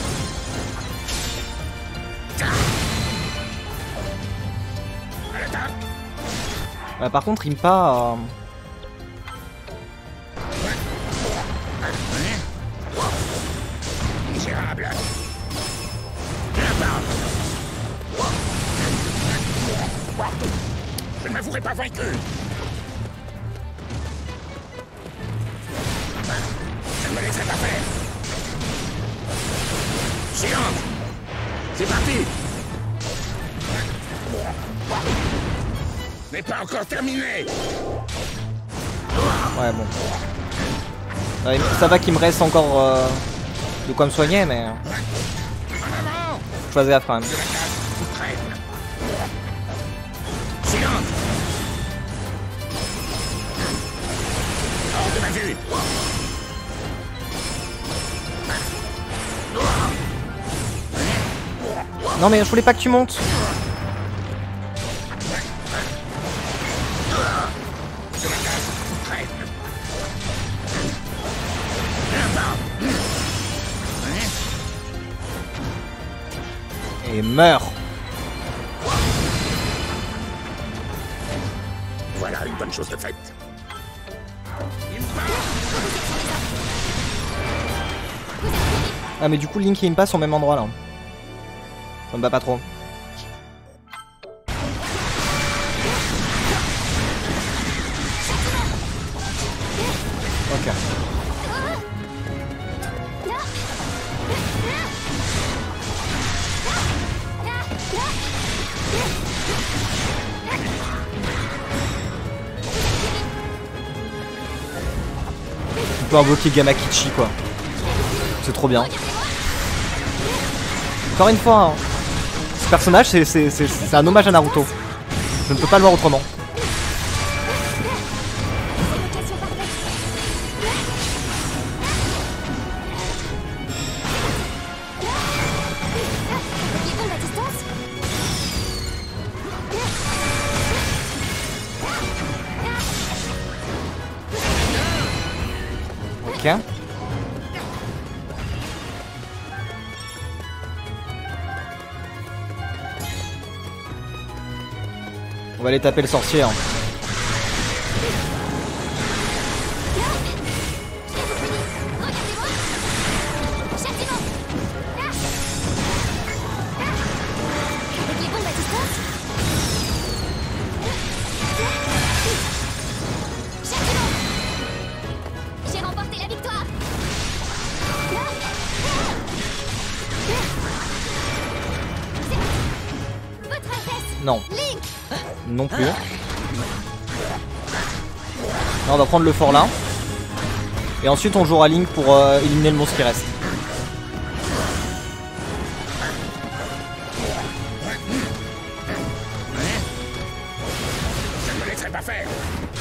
À l'attaque. Par contre Impa... Misérable. Je ne m'avouerai pas vaincu. Je ne me laisserai pas faire. Silence. C'est parti. N'est pas encore terminé. Ouais bon. Ça va qu'il me reste encore de quoi me soigner mais... Faut faire gaffe quand même. Silence. Hors de ma vue. Non mais je voulais pas que tu montes. Et meurs. Voilà une bonne chose de faite. Ah mais du coup Link et Impa sont au même endroit là. Ça me va pas trop. Ok. On peut invoquer Gamakichi quoi. C'est trop bien. Encore une fois, hein, ce personnage c'est un hommage à Naruto. Je ne peux pas le voir autrement. Ok. On va aller taper le sorcier. Hein. J'ai remporté la victoire. Votre Altesse. Non. Link. Non plus. Là, on va prendre le fort là. Et ensuite on jouera Link pour éliminer le monstre qui reste. Je ne me laisserai pas faire.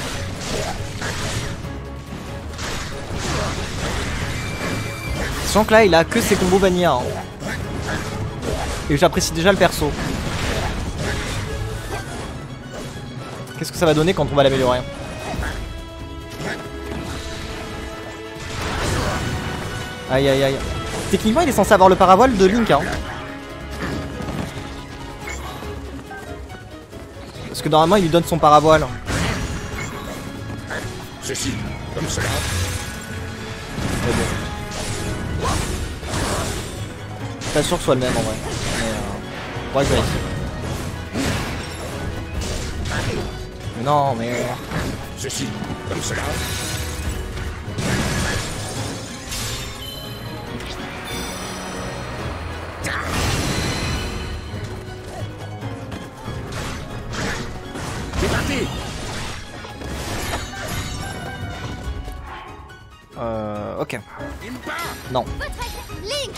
Sachant que là il a que ses combos vanilla. Hein. Et j'apprécie déjà le perso. Qu'est-ce que ça va donner quand on va l'améliorer? Aïe aïe aïe. Techniquement il est censé avoir le paravoile de Link hein. Parce que normalement il lui donne son paravoile. Ceci, comme cela. Mais bon. Je suis pas sûr que ce soit le même en vrai. Mais faudrait que je vérifie. Mais non mais... Ceci, comme cela. C'est parti. Ok. Impa. Non. Votre aide, Link.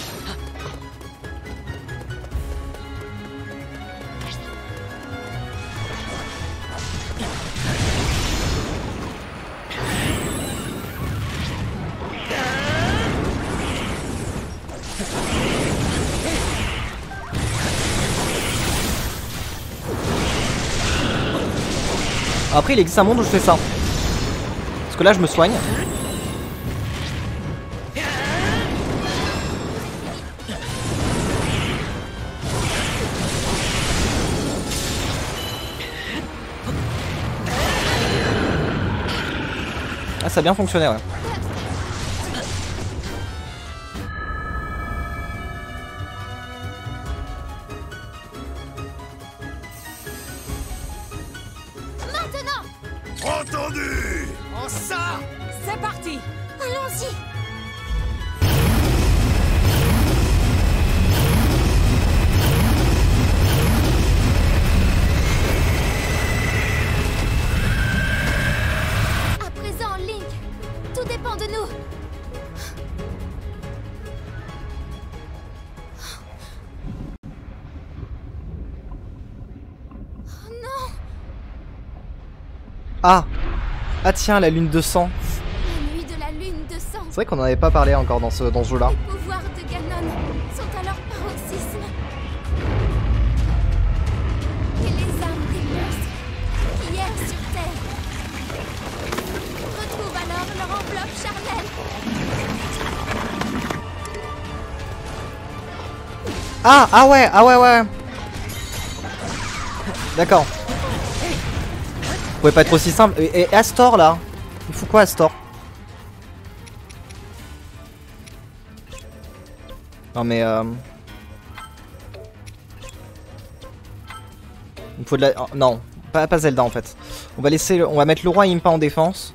Après, il existe un monde où je fais ça. Parce que là, je me soigne. Ah, ça a bien fonctionné, ouais. Entendu. En ça. C'est parti. Allons-y. À présent, Link, tout dépend de nous. Oh non. Ah. Ah tiens, la lune de sang. La nuit de la lune de sang. C'est vrai qu'on en avait pas parlé encore dans ce jeu-là. Les pouvoirs de Ganon sont à leur paroxysme. Et les âmes des monstres qui errent sur Terre retrouvent alors leur enveloppe charnelle. Ah ouais. D'accord. Vous pouvez pas être aussi simple. Et Astor là, il faut quoi Astor? Non mais il faut de la... Non, pas Zelda en fait. On va mettre le roi Impa en défense.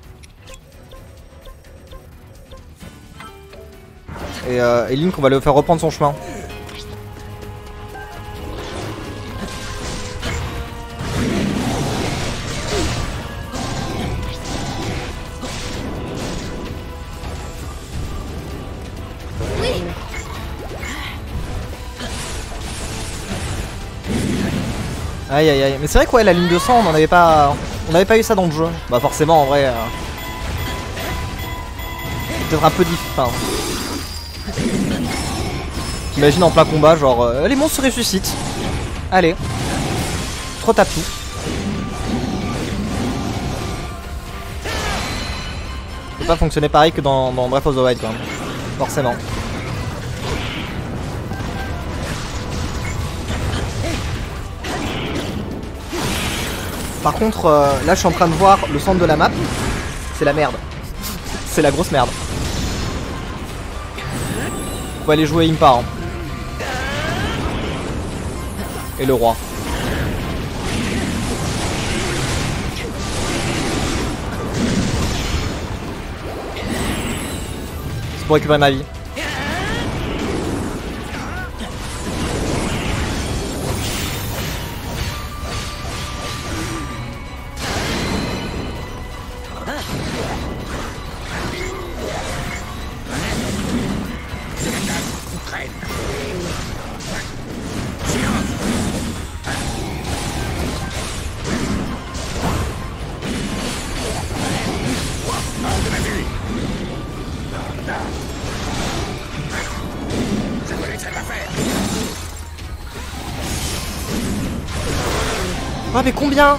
Et Link, on va le faire reprendre son chemin. Aïe aïe aïe, mais c'est vrai que ouais, la ligne de sang, on n'avait pas eu ça dans le jeu. Bah forcément en vrai, peut-être un peu différent. T'imagines en plein combat, genre les monstres se ressuscitent. Allez, trop tape tout. Ça peut pas fonctionner pareil que dans Breath of the Wild quand même, forcément. Par contre, là je suis en train de voir le centre de la map. C'est la merde. C'est la grosse merde. Faut aller jouer Impa. Hein. Et le roi. C'est pour récupérer ma vie. Ah mais combien?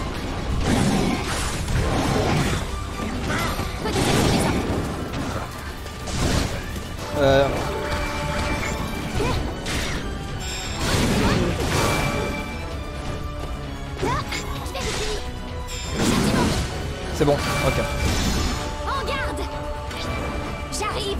C'est bon, ok. En garde. J'arrive.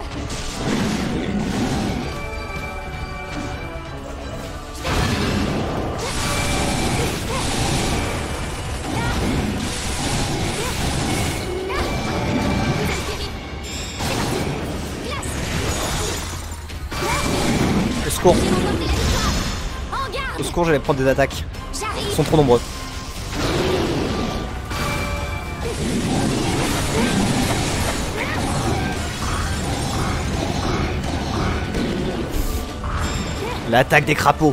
secours. Au secours, j'allais prendre des attaques. Ils sont trop nombreux. L'attaque des crapauds.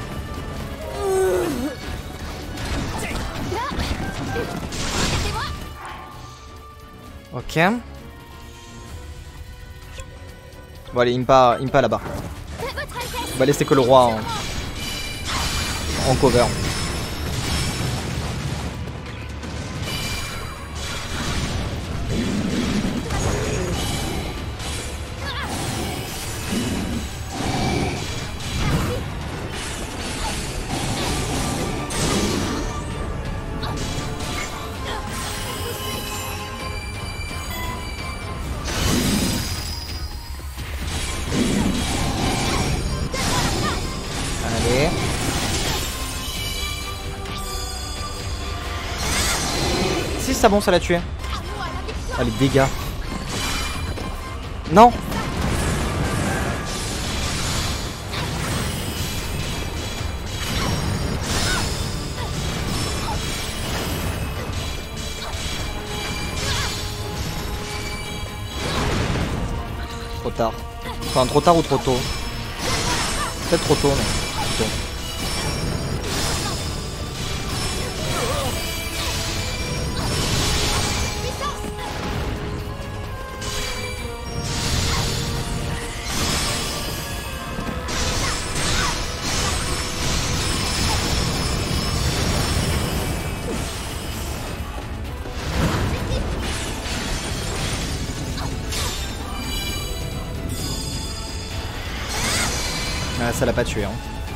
Ok. Bon allez, Impa là-bas. On va laisser que le roi en cover. Allez. Si ça bon, ça l'a tué. Ah les dégâts. Non. Trop tard. Enfin trop tard ou trop tôt. Peut-être trop tôt mais trop tôt. Ah, ça l'a pas tué hein.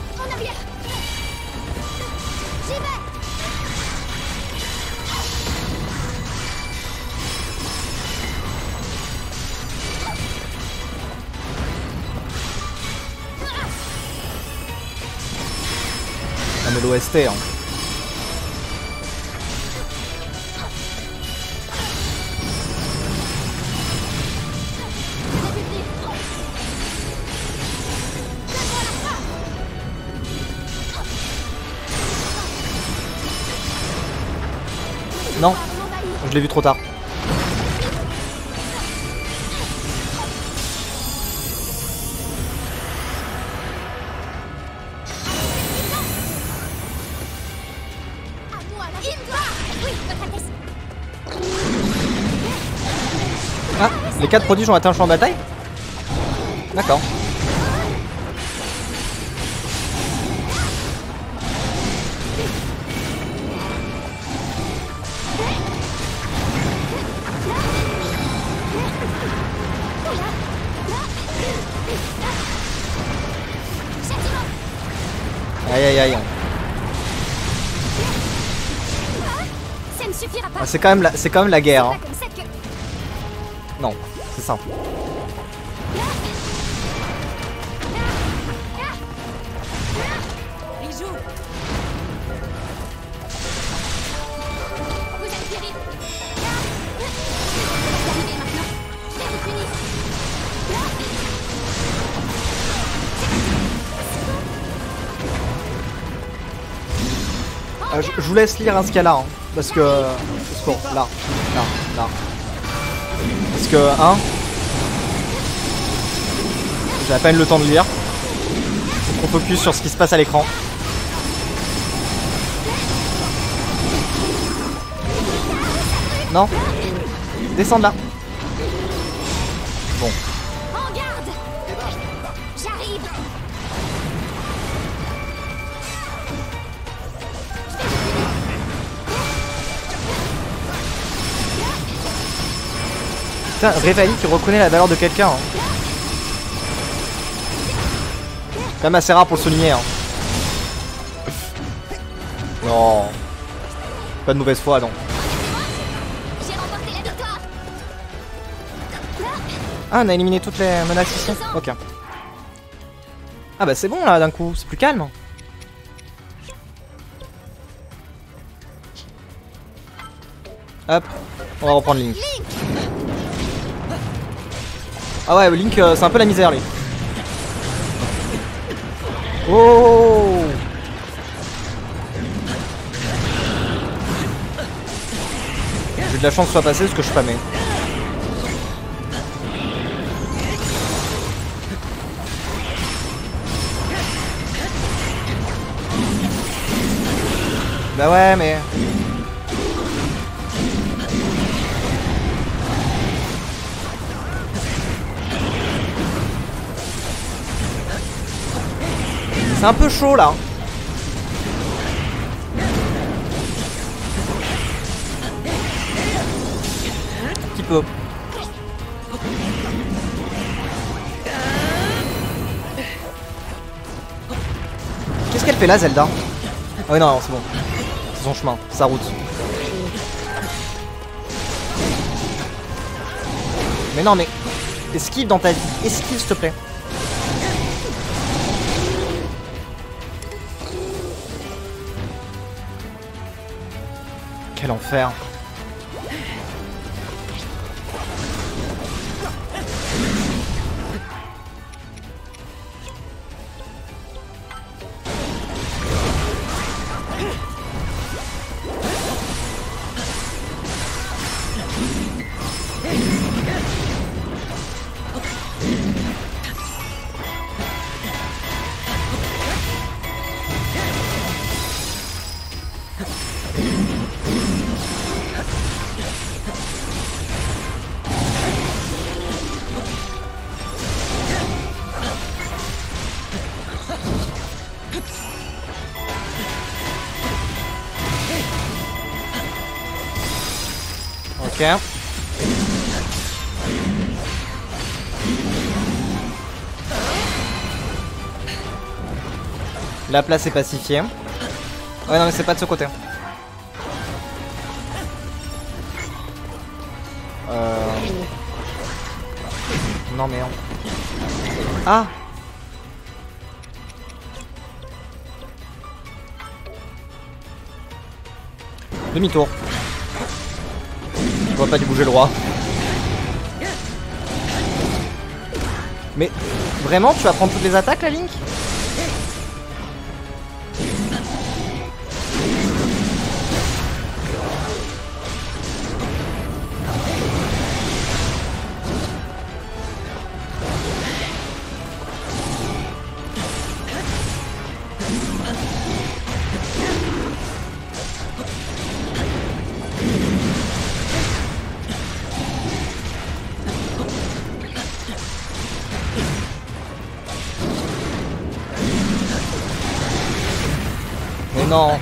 Ah mais l'OST hein. Non, je l'ai vu trop tard. Ah, les 4 prodiges ont atteint le champ de bataille? D'accord. Aïe aïe aïe. Ah, c'est quand même la guerre. Hein. Non, c'est ça. Je vous laisse lire ce qu'il y a là, hein, parce que... Bon, là. Parce que, hein... J'ai à peine le temps de lire. On focus sur ce qui se passe à l'écran. Non. Descends de là. Bon. Putain, Révailly qui reconnaît la valeur de quelqu'un. Hein. Quand même assez rare pour le souligner. Hein. Non. Pas de mauvaise foi, non. Ah, on a éliminé toutes les menaces ici. Ok. Ah bah c'est bon là d'un coup, c'est plus calme. Hop, on va reprendre Link. Ah ouais, Link, c'est un peu la misère lui. Oh! J'ai eu de la chance que ce soit passé parce que je spammais. Bah ouais, mais... C'est un peu chaud là. Un petit peu. Qu'est-ce qu'elle fait là, Zelda? Ah oui, non, c'est bon. C'est son chemin, sa route. Mais non, mais... Esquive dans ta vie. Esquive, s'il te plaît. Quel enfer. Ok. La place est pacifiée. Ouais, non, mais c'est pas de ce côté. Non, mais... Ah! Demi-tour. Je vois pas du bouger le roi. Mais vraiment, tu vas prendre toutes les attaques, la Link? Mais non.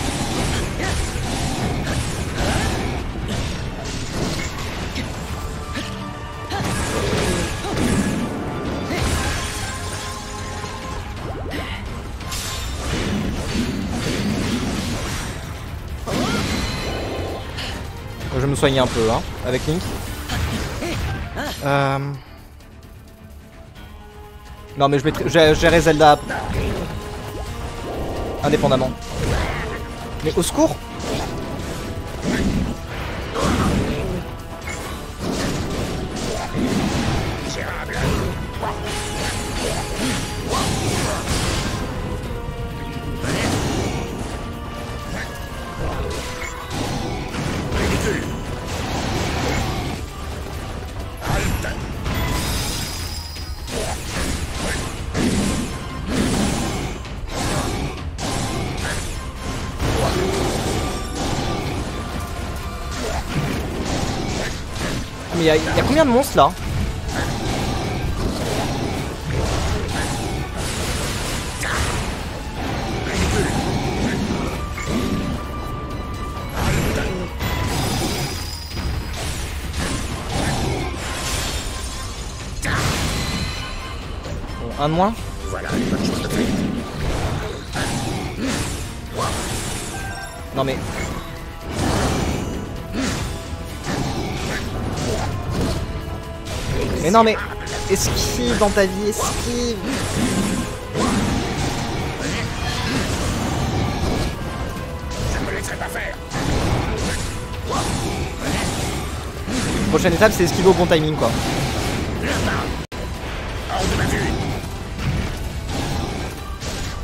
Je vais me soigner un peu hein, avec Link. Non mais je gérerai Zelda indépendamment. Mais au secours! Mais y a combien de monstres là? Bon, un de moins. Non mais... Mais non mais... Esquive dans ta vie, esquive. Je me laisserai pas faire. Prochaine étape c'est esquiver au bon timing quoi. Hors de ma vue.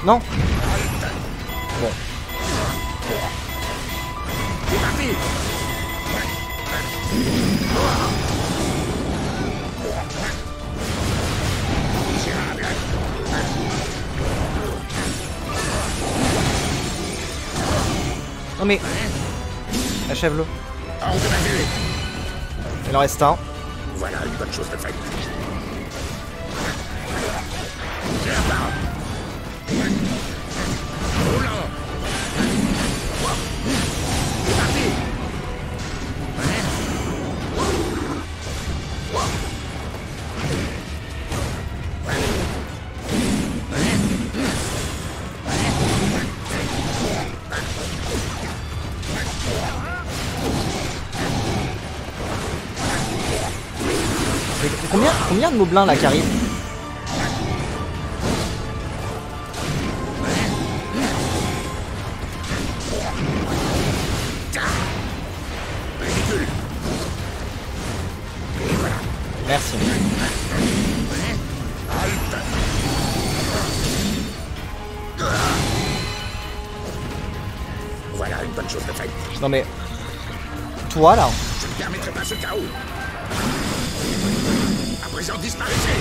Non. Bon. Non mais... Achève-le. Il en reste un. Voilà une bonne chose de faite. Combien de moblins là qui arrivent? Merci. Voilà une bonne chose de faite. Non mais... Toi là. Je ne permettrai pas ce chaos. À présent, disparaissez.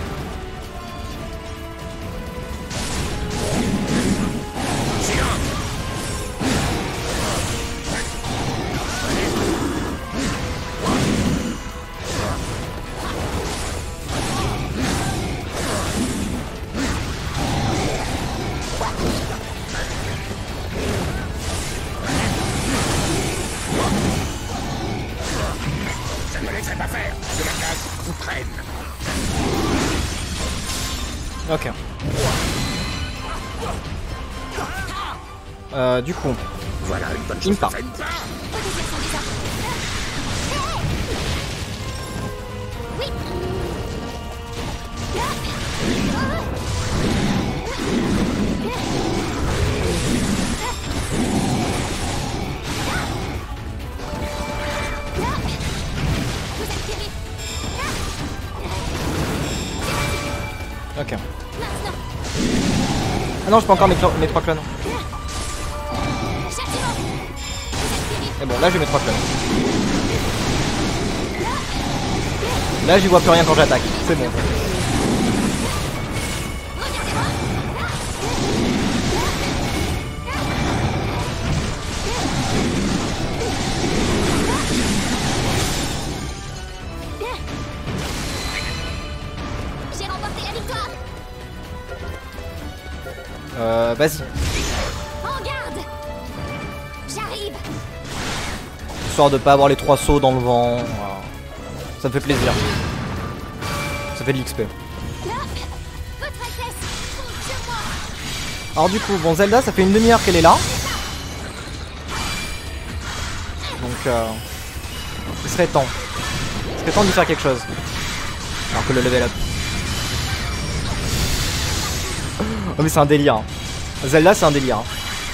Silence. Je ne me laisserai pas faire. Que la case vous prenne. Ok. Du coup, Voilà une bonne il chose me de part. faite. Ok. Ah non, je peux encore mes 3 clones. Et bon, là j'ai mes 3 clones. Là j'y vois plus rien quand j'attaque. C'est bon. J'ai remporté la victoire. Vas-y. En garde. J'arrive. Histoire de pas avoir les 3 sauts dans le vent. Voilà. Ça me fait plaisir. Ça fait de l'XP. Votre Altesse, compte sur moi. Alors du coup, bon, Zelda, ça fait une demi-heure qu'elle est là. Donc, il serait temps. Il serait temps d'y faire quelque chose. Alors que le level up. Oh mais c'est un délire. Hein. Zelda, c'est un délire. Hein.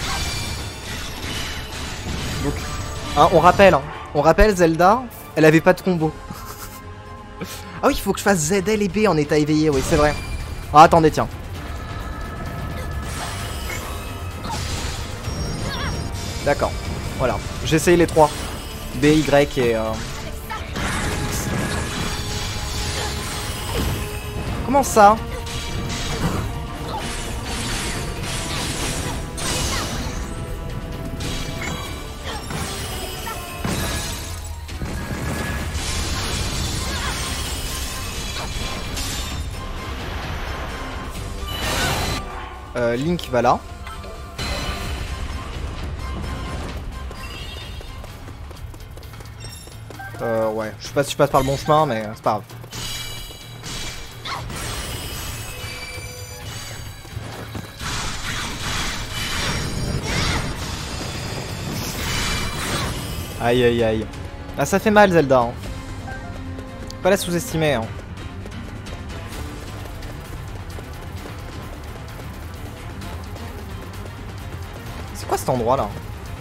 Donc, hein, on rappelle, Zelda, elle avait pas de combo. Ah oui, il faut que je fasse ZL et B en état éveillé, oui, c'est vrai. Ah, attendez, tiens. D'accord, voilà. J'ai essayé les 3. B, Y et... Comment ça? Link va là. Ouais, je sais pas si je passe par le bon chemin, mais c'est pas grave. Aïe aïe aïe. Ah, ça fait mal, Zelda. Hein. Pas la sous-estimer. Hein. C'est quoi cet endroit là?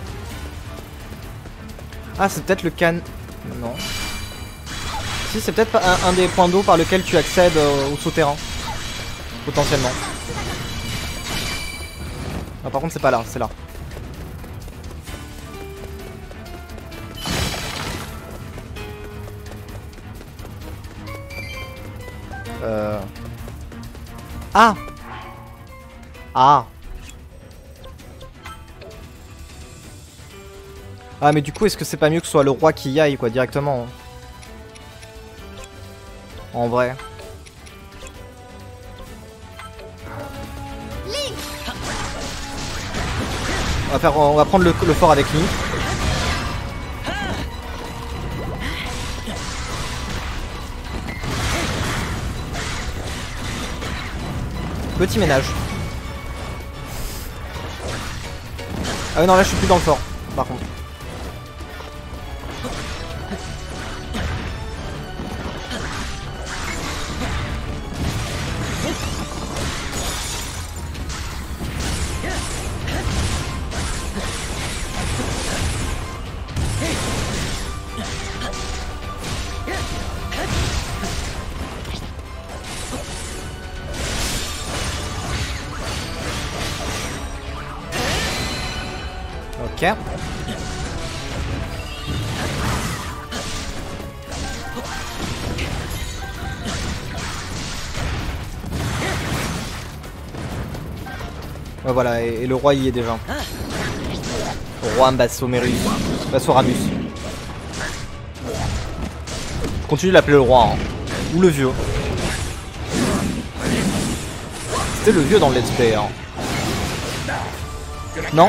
Ah, c'est peut-être le can... Non. Si, c'est peut-être un des points d'eau par lequel tu accèdes au souterrain. Potentiellement. Ah, par contre c'est pas là, c'est là. Ah. Ah. Ah mais du coup est-ce que c'est pas mieux que ce soit le roi qui y aille quoi directement hein. En vrai. On va prendre le fort avec Link. Petit ménage. Ah oui non là je suis plus dans le fort par contre. Ok. Ouais, voilà, et le roi y est déjà. Le roi Bassomerus. Bassoramus. Je continue de l'appeler le roi. Hein. Ou le vieux. C'était le vieux dans le let's play. Hein. Non?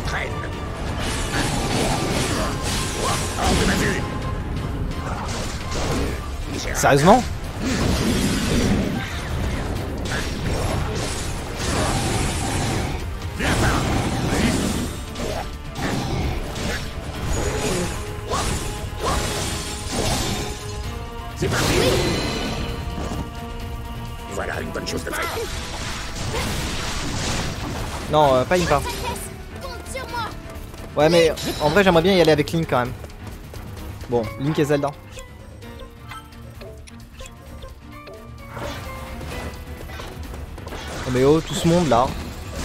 Sérieusement? C'est parti. Voilà une bonne chose de faite. Non, pas Impa. Ouais mais en vrai j'aimerais bien y aller avec Link quand même. Bon, Link et Zelda. Oh mais oh, tout ce monde là.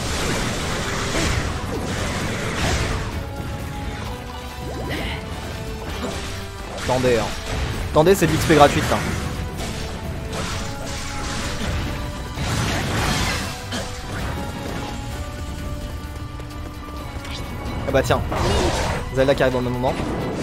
Attendez hein. Attendez, c'est de l'XP gratuite hein. Ah bah tiens, Zelda qui arrive au même moment.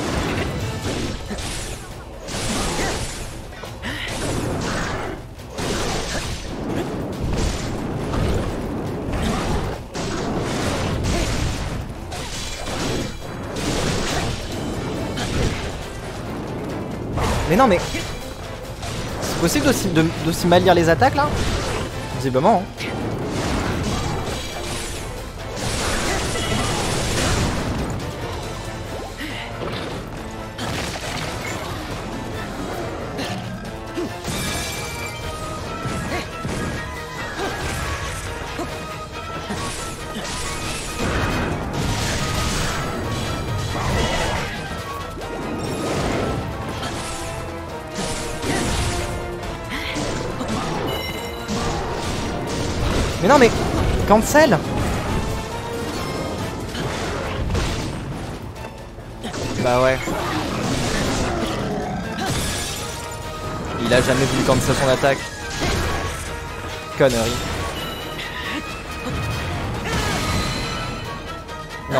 Mais non mais... C'est possible d'aussi mal lire les attaques là? Visiblement hein. Mais non mais... Cancel. Bah ouais. Il a jamais voulu cancel son attaque. Connerie. Non.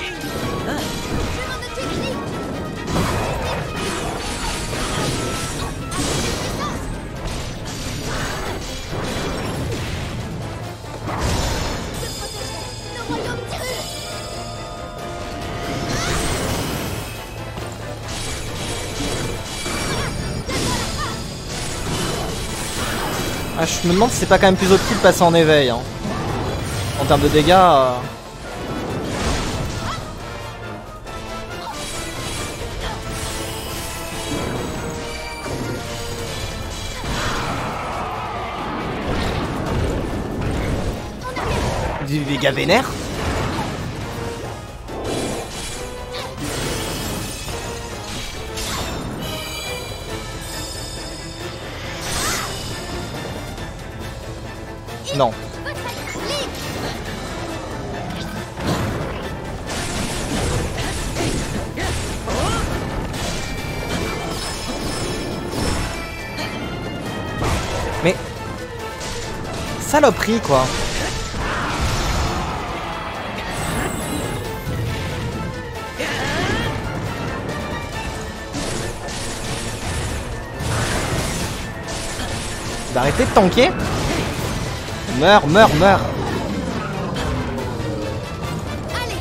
Ah, je me demande si c'est pas quand même plus optique de passer en éveil hein. En termes de dégâts Des dégâts vénères. Non. saloperie quoi. D'arrêter de tanker. Meurs, meurs, meurs. Allez.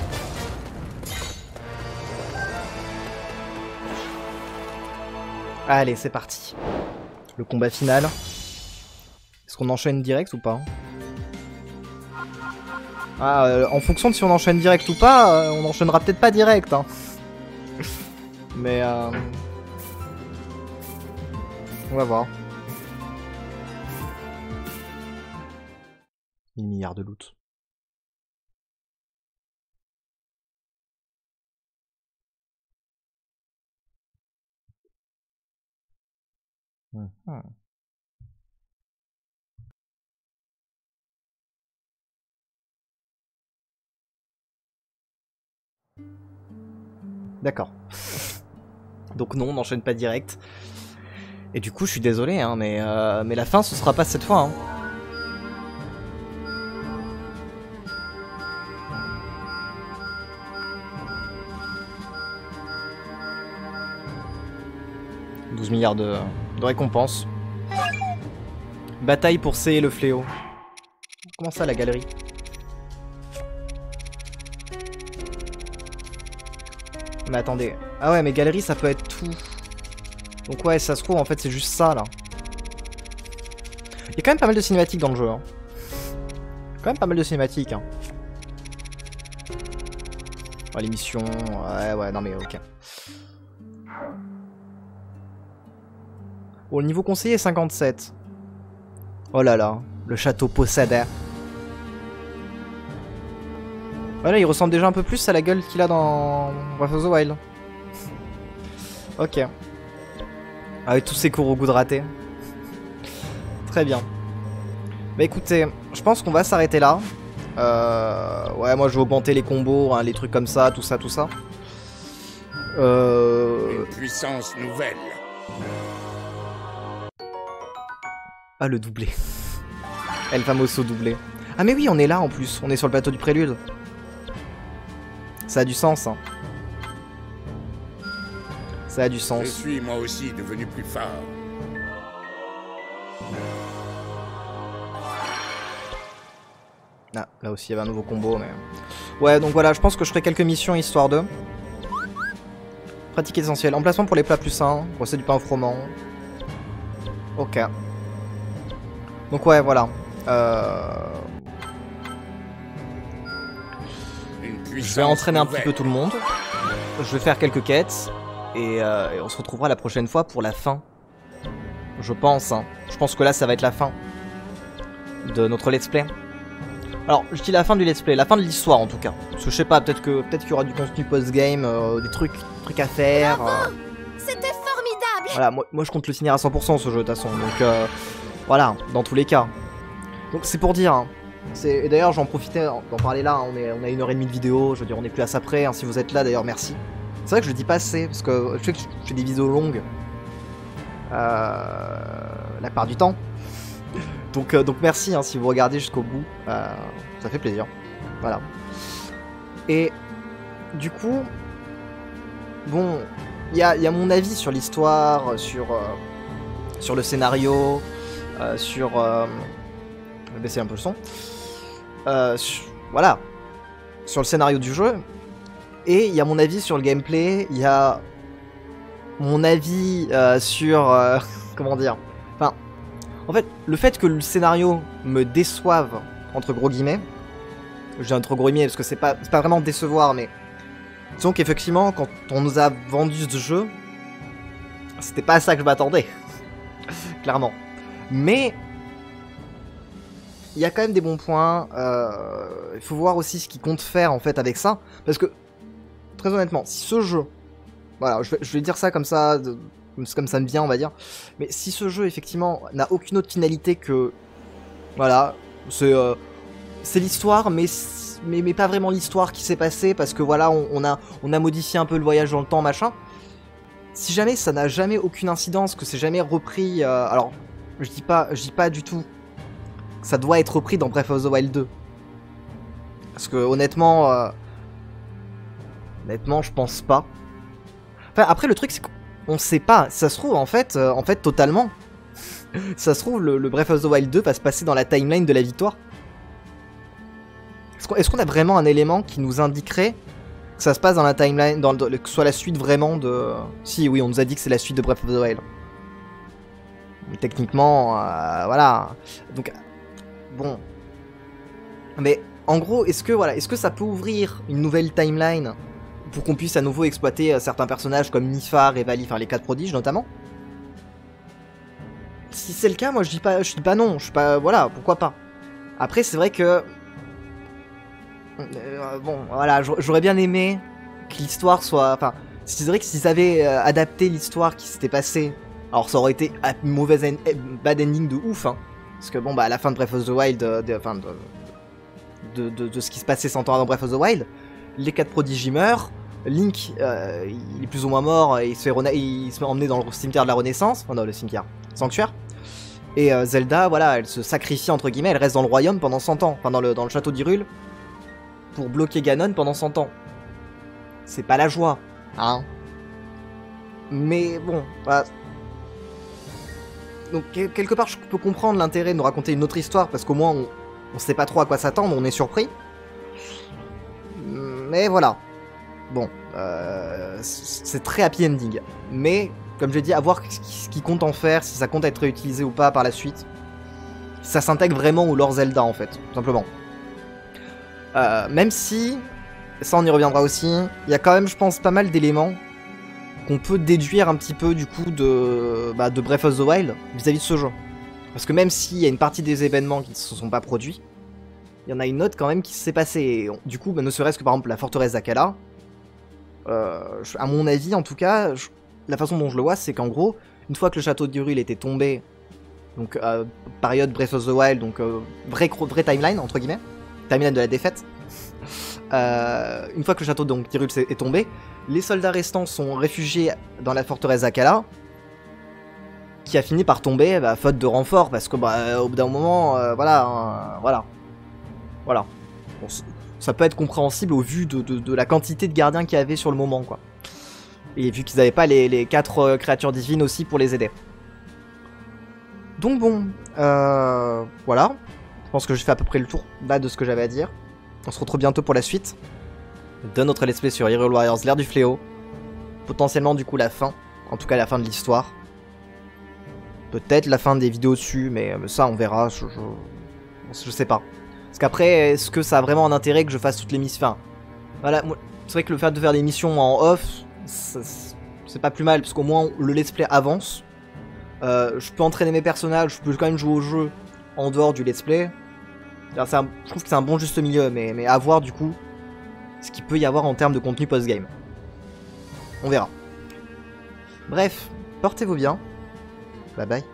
Allez, c'est parti. Le combat final. Est-ce qu'on enchaîne direct ou pas? Ah, en fonction de si on enchaîne direct ou pas, on enchaînera peut-être pas direct. Hein. Mais on va voir. 1000 milliards de loot. D'accord. Donc non, on n'enchaîne pas direct. Et du coup, je suis désolé, hein, mais la fin, ce sera pas cette fois. Hein. « 12 milliards de récompenses. Bataille pour C et le fléau. » Comment ça, la galerie? Mais attendez. Ah ouais, mais galerie, ça peut être tout. Donc ouais, ça se trouve, en fait, c'est juste ça, là. Il y a quand même pas mal de cinématiques dans le jeu. Hein. Quand même pas mal de cinématiques. Hein. Oh, les missions... Ouais, non mais ok. Bon, le niveau conseillé est 57. Oh là là, le château possédé. Voilà, il ressemble déjà un peu plus à la gueule qu'il a dans Breath of the Wild. Ok. Avec tous ces cours au goût de raté. Très bien. Bah écoutez, je pense qu'on va s'arrêter là. Ouais, moi je vais augmenter les combos, hein, les trucs comme ça, tout ça, tout ça. Une puissance nouvelle. Ah, le doublé. El famoso doublé. Ah mais oui, on est là en plus, on est sur le plateau du prélude. Ça a du sens, hein. Ça a du sens. Je suis moi aussi devenu plus fort. Ah, là aussi il y avait un nouveau combo, mais... Ouais, donc voilà, je pense que je ferai quelques missions histoire de... Pratique essentielle. Emplacement pour les plats plus sains. Recette du pain au froment. Ok. Donc ouais, voilà. Je vais entraîner un petit peu tout le monde. Je vais faire quelques quêtes. Et on se retrouvera la prochaine fois pour la fin. Je pense. Hein. Je pense que là, ça va être la fin de notre let's play. Alors, je dis la fin du let's play. La fin de l'histoire, en tout cas. Parce que je sais pas, peut-être qu'il y aura du contenu post-game, des trucs à faire. C'était formidable. Voilà, moi je compte le finir à 100% ce jeu, de toute façon. Donc, voilà, dans tous les cas. Donc, c'est pour dire... Hein. Et d'ailleurs, j'en profitais d'en parler là. Hein. On a 1h30 de vidéo. Je veux dire, on est plus à ça près. Hein. Si vous êtes là, d'ailleurs, merci. C'est vrai que je le dis pas assez. Parce que je sais que je fais des vidéos longues. La part du temps. Donc merci hein, si vous regardez jusqu'au bout. Ça fait plaisir. Voilà. Et du coup... Bon... Il y a mon avis sur l'histoire, sur le scénario, sur... Je vais baisser un peu le son. Voilà. Sur le scénario du jeu. Et il y a mon avis sur le gameplay. Il y a mon avis sur... comment dire? Enfin, en fait, le fait que le scénario me déçoive, entre gros guillemets... Je dis entre gros guillemets parce que c'est pas vraiment décevoir, mais... Disons qu'effectivement, quand on nous a vendu ce jeu, c'était pas à ça que je m'attendais. Clairement. Mais... Il y a quand même des bons points. Il faut voir aussi ce qu'il compte faire en fait avec ça. Parce que, très honnêtement, si ce jeu... Voilà, je vais dire ça comme ça, comme ça me vient, on va dire. Mais si ce jeu, effectivement, n'a aucune autre finalité que... Voilà, c'est l'histoire, mais pas vraiment l'histoire qui s'est passée. Parce que voilà, on a modifié un peu le voyage dans le temps, machin. Si jamais ça n'a jamais aucune incidence, que c'est jamais repris... alors, je dis pas du tout... ça doit être repris dans Breath of the Wild 2. Parce que honnêtement, je pense pas. Enfin, après le truc c'est qu'on sait pas, ça se trouve en fait totalement. Ça se trouve le Breath of the Wild 2 va se passer dans la timeline de la victoire. Est-ce qu'on a vraiment un élément qui nous indiquerait que ça se passe dans la timeline, que ce soit la suite vraiment de... Si, oui, on nous a dit que c'est la suite de Breath of the Wild. Mais techniquement, voilà. Donc, bon. Mais, en gros, est-ce que ça peut ouvrir une nouvelle timeline pour qu'on puisse à nouveau exploiter certains personnages comme Nifar et Vali, enfin les 4 prodiges notamment? Si c'est le cas, moi je dis pas non, je suis pas... Voilà, pourquoi pas. Après, c'est vrai que... bon, voilà, j'aurais bien aimé que l'histoire soit... Enfin, c'est vrai que s'ils avaient adapté l'histoire qui s'était passée, alors ça aurait été une mauvaise bad ending de ouf, hein. Parce que bon, bah à la fin de Breath of the Wild, de ce qui se passait 100 ans avant Breath of the Wild, les 4 prodiges meurent, Link, il est plus ou moins mort, et il se fait emmener dans le cimetière de la Renaissance, enfin non, le cimetière, sanctuaire. Et Zelda, voilà, elle se sacrifie entre guillemets, elle reste dans le royaume pendant 100 ans, enfin dans le château d'Hyrule, pour bloquer Ganon pendant 100 ans. C'est pas la joie, hein. Mais bon, voilà. Donc quelque part je peux comprendre l'intérêt de nous raconter une autre histoire, parce qu'au moins on sait pas trop à quoi s'attendre, on est surpris. Mais voilà. Bon, c'est très happy ending. Mais, comme je l'ai dit, à voir ce qu'ils comptent en faire, si ça compte être réutilisé ou pas par la suite. Ça s'intègre vraiment au lore Zelda en fait, tout simplement. Même si, ça on y reviendra aussi, il y a quand même je pense pas mal d'éléments qu'on peut déduire un petit peu du coup de Breath of the Wild vis-à-vis de ce jeu. Parce que même s'il y a une partie des événements qui ne se sont pas produits, il y en a une autre quand même qui s'est passée. Et du coup, ne serait-ce que par exemple la forteresse d'Akala, à mon avis en tout cas, la façon dont je le vois, c'est qu'en gros, une fois que le château d'Hyrule était tombé, donc période Breath of the Wild, donc vraie timeline entre guillemets, timeline de la défaite, une fois que le château d'Hyrule est tombé, les soldats restants sont réfugiés dans la forteresse d'Akala, qui a fini par tomber faute de renfort, parce que au bout d'un moment, voilà. Bon, ça peut être compréhensible au vu de la quantité de gardiens qu'il y avait sur le moment, quoi. Et vu qu'ils n'avaient pas les 4 créatures divines aussi pour les aider. Donc bon, voilà. Je pense que j'ai fait à peu près le tour là de ce que j'avais à dire. On se retrouve bientôt pour la suite de notre let's play sur Hyrule Warriors, l'ère du fléau. Potentiellement du coup la fin, en tout cas la fin de l'histoire. Peut-être la fin des vidéos dessus, mais ça on verra, je sais pas. Parce qu'après, est-ce que ça a vraiment un intérêt que je fasse toutes les missions? Enfin, voilà, c'est vrai que le fait de faire des missions en off, c'est pas plus mal, parce qu'au moins le let's play avance. Je peux entraîner mes personnages, je peux quand même jouer au jeu en dehors du let's play. Je trouve que c'est un bon juste milieu, mais à voir du coup ce qu'il peut y avoir en termes de contenu post-game. On verra. Bref, portez-vous bien. Bye bye.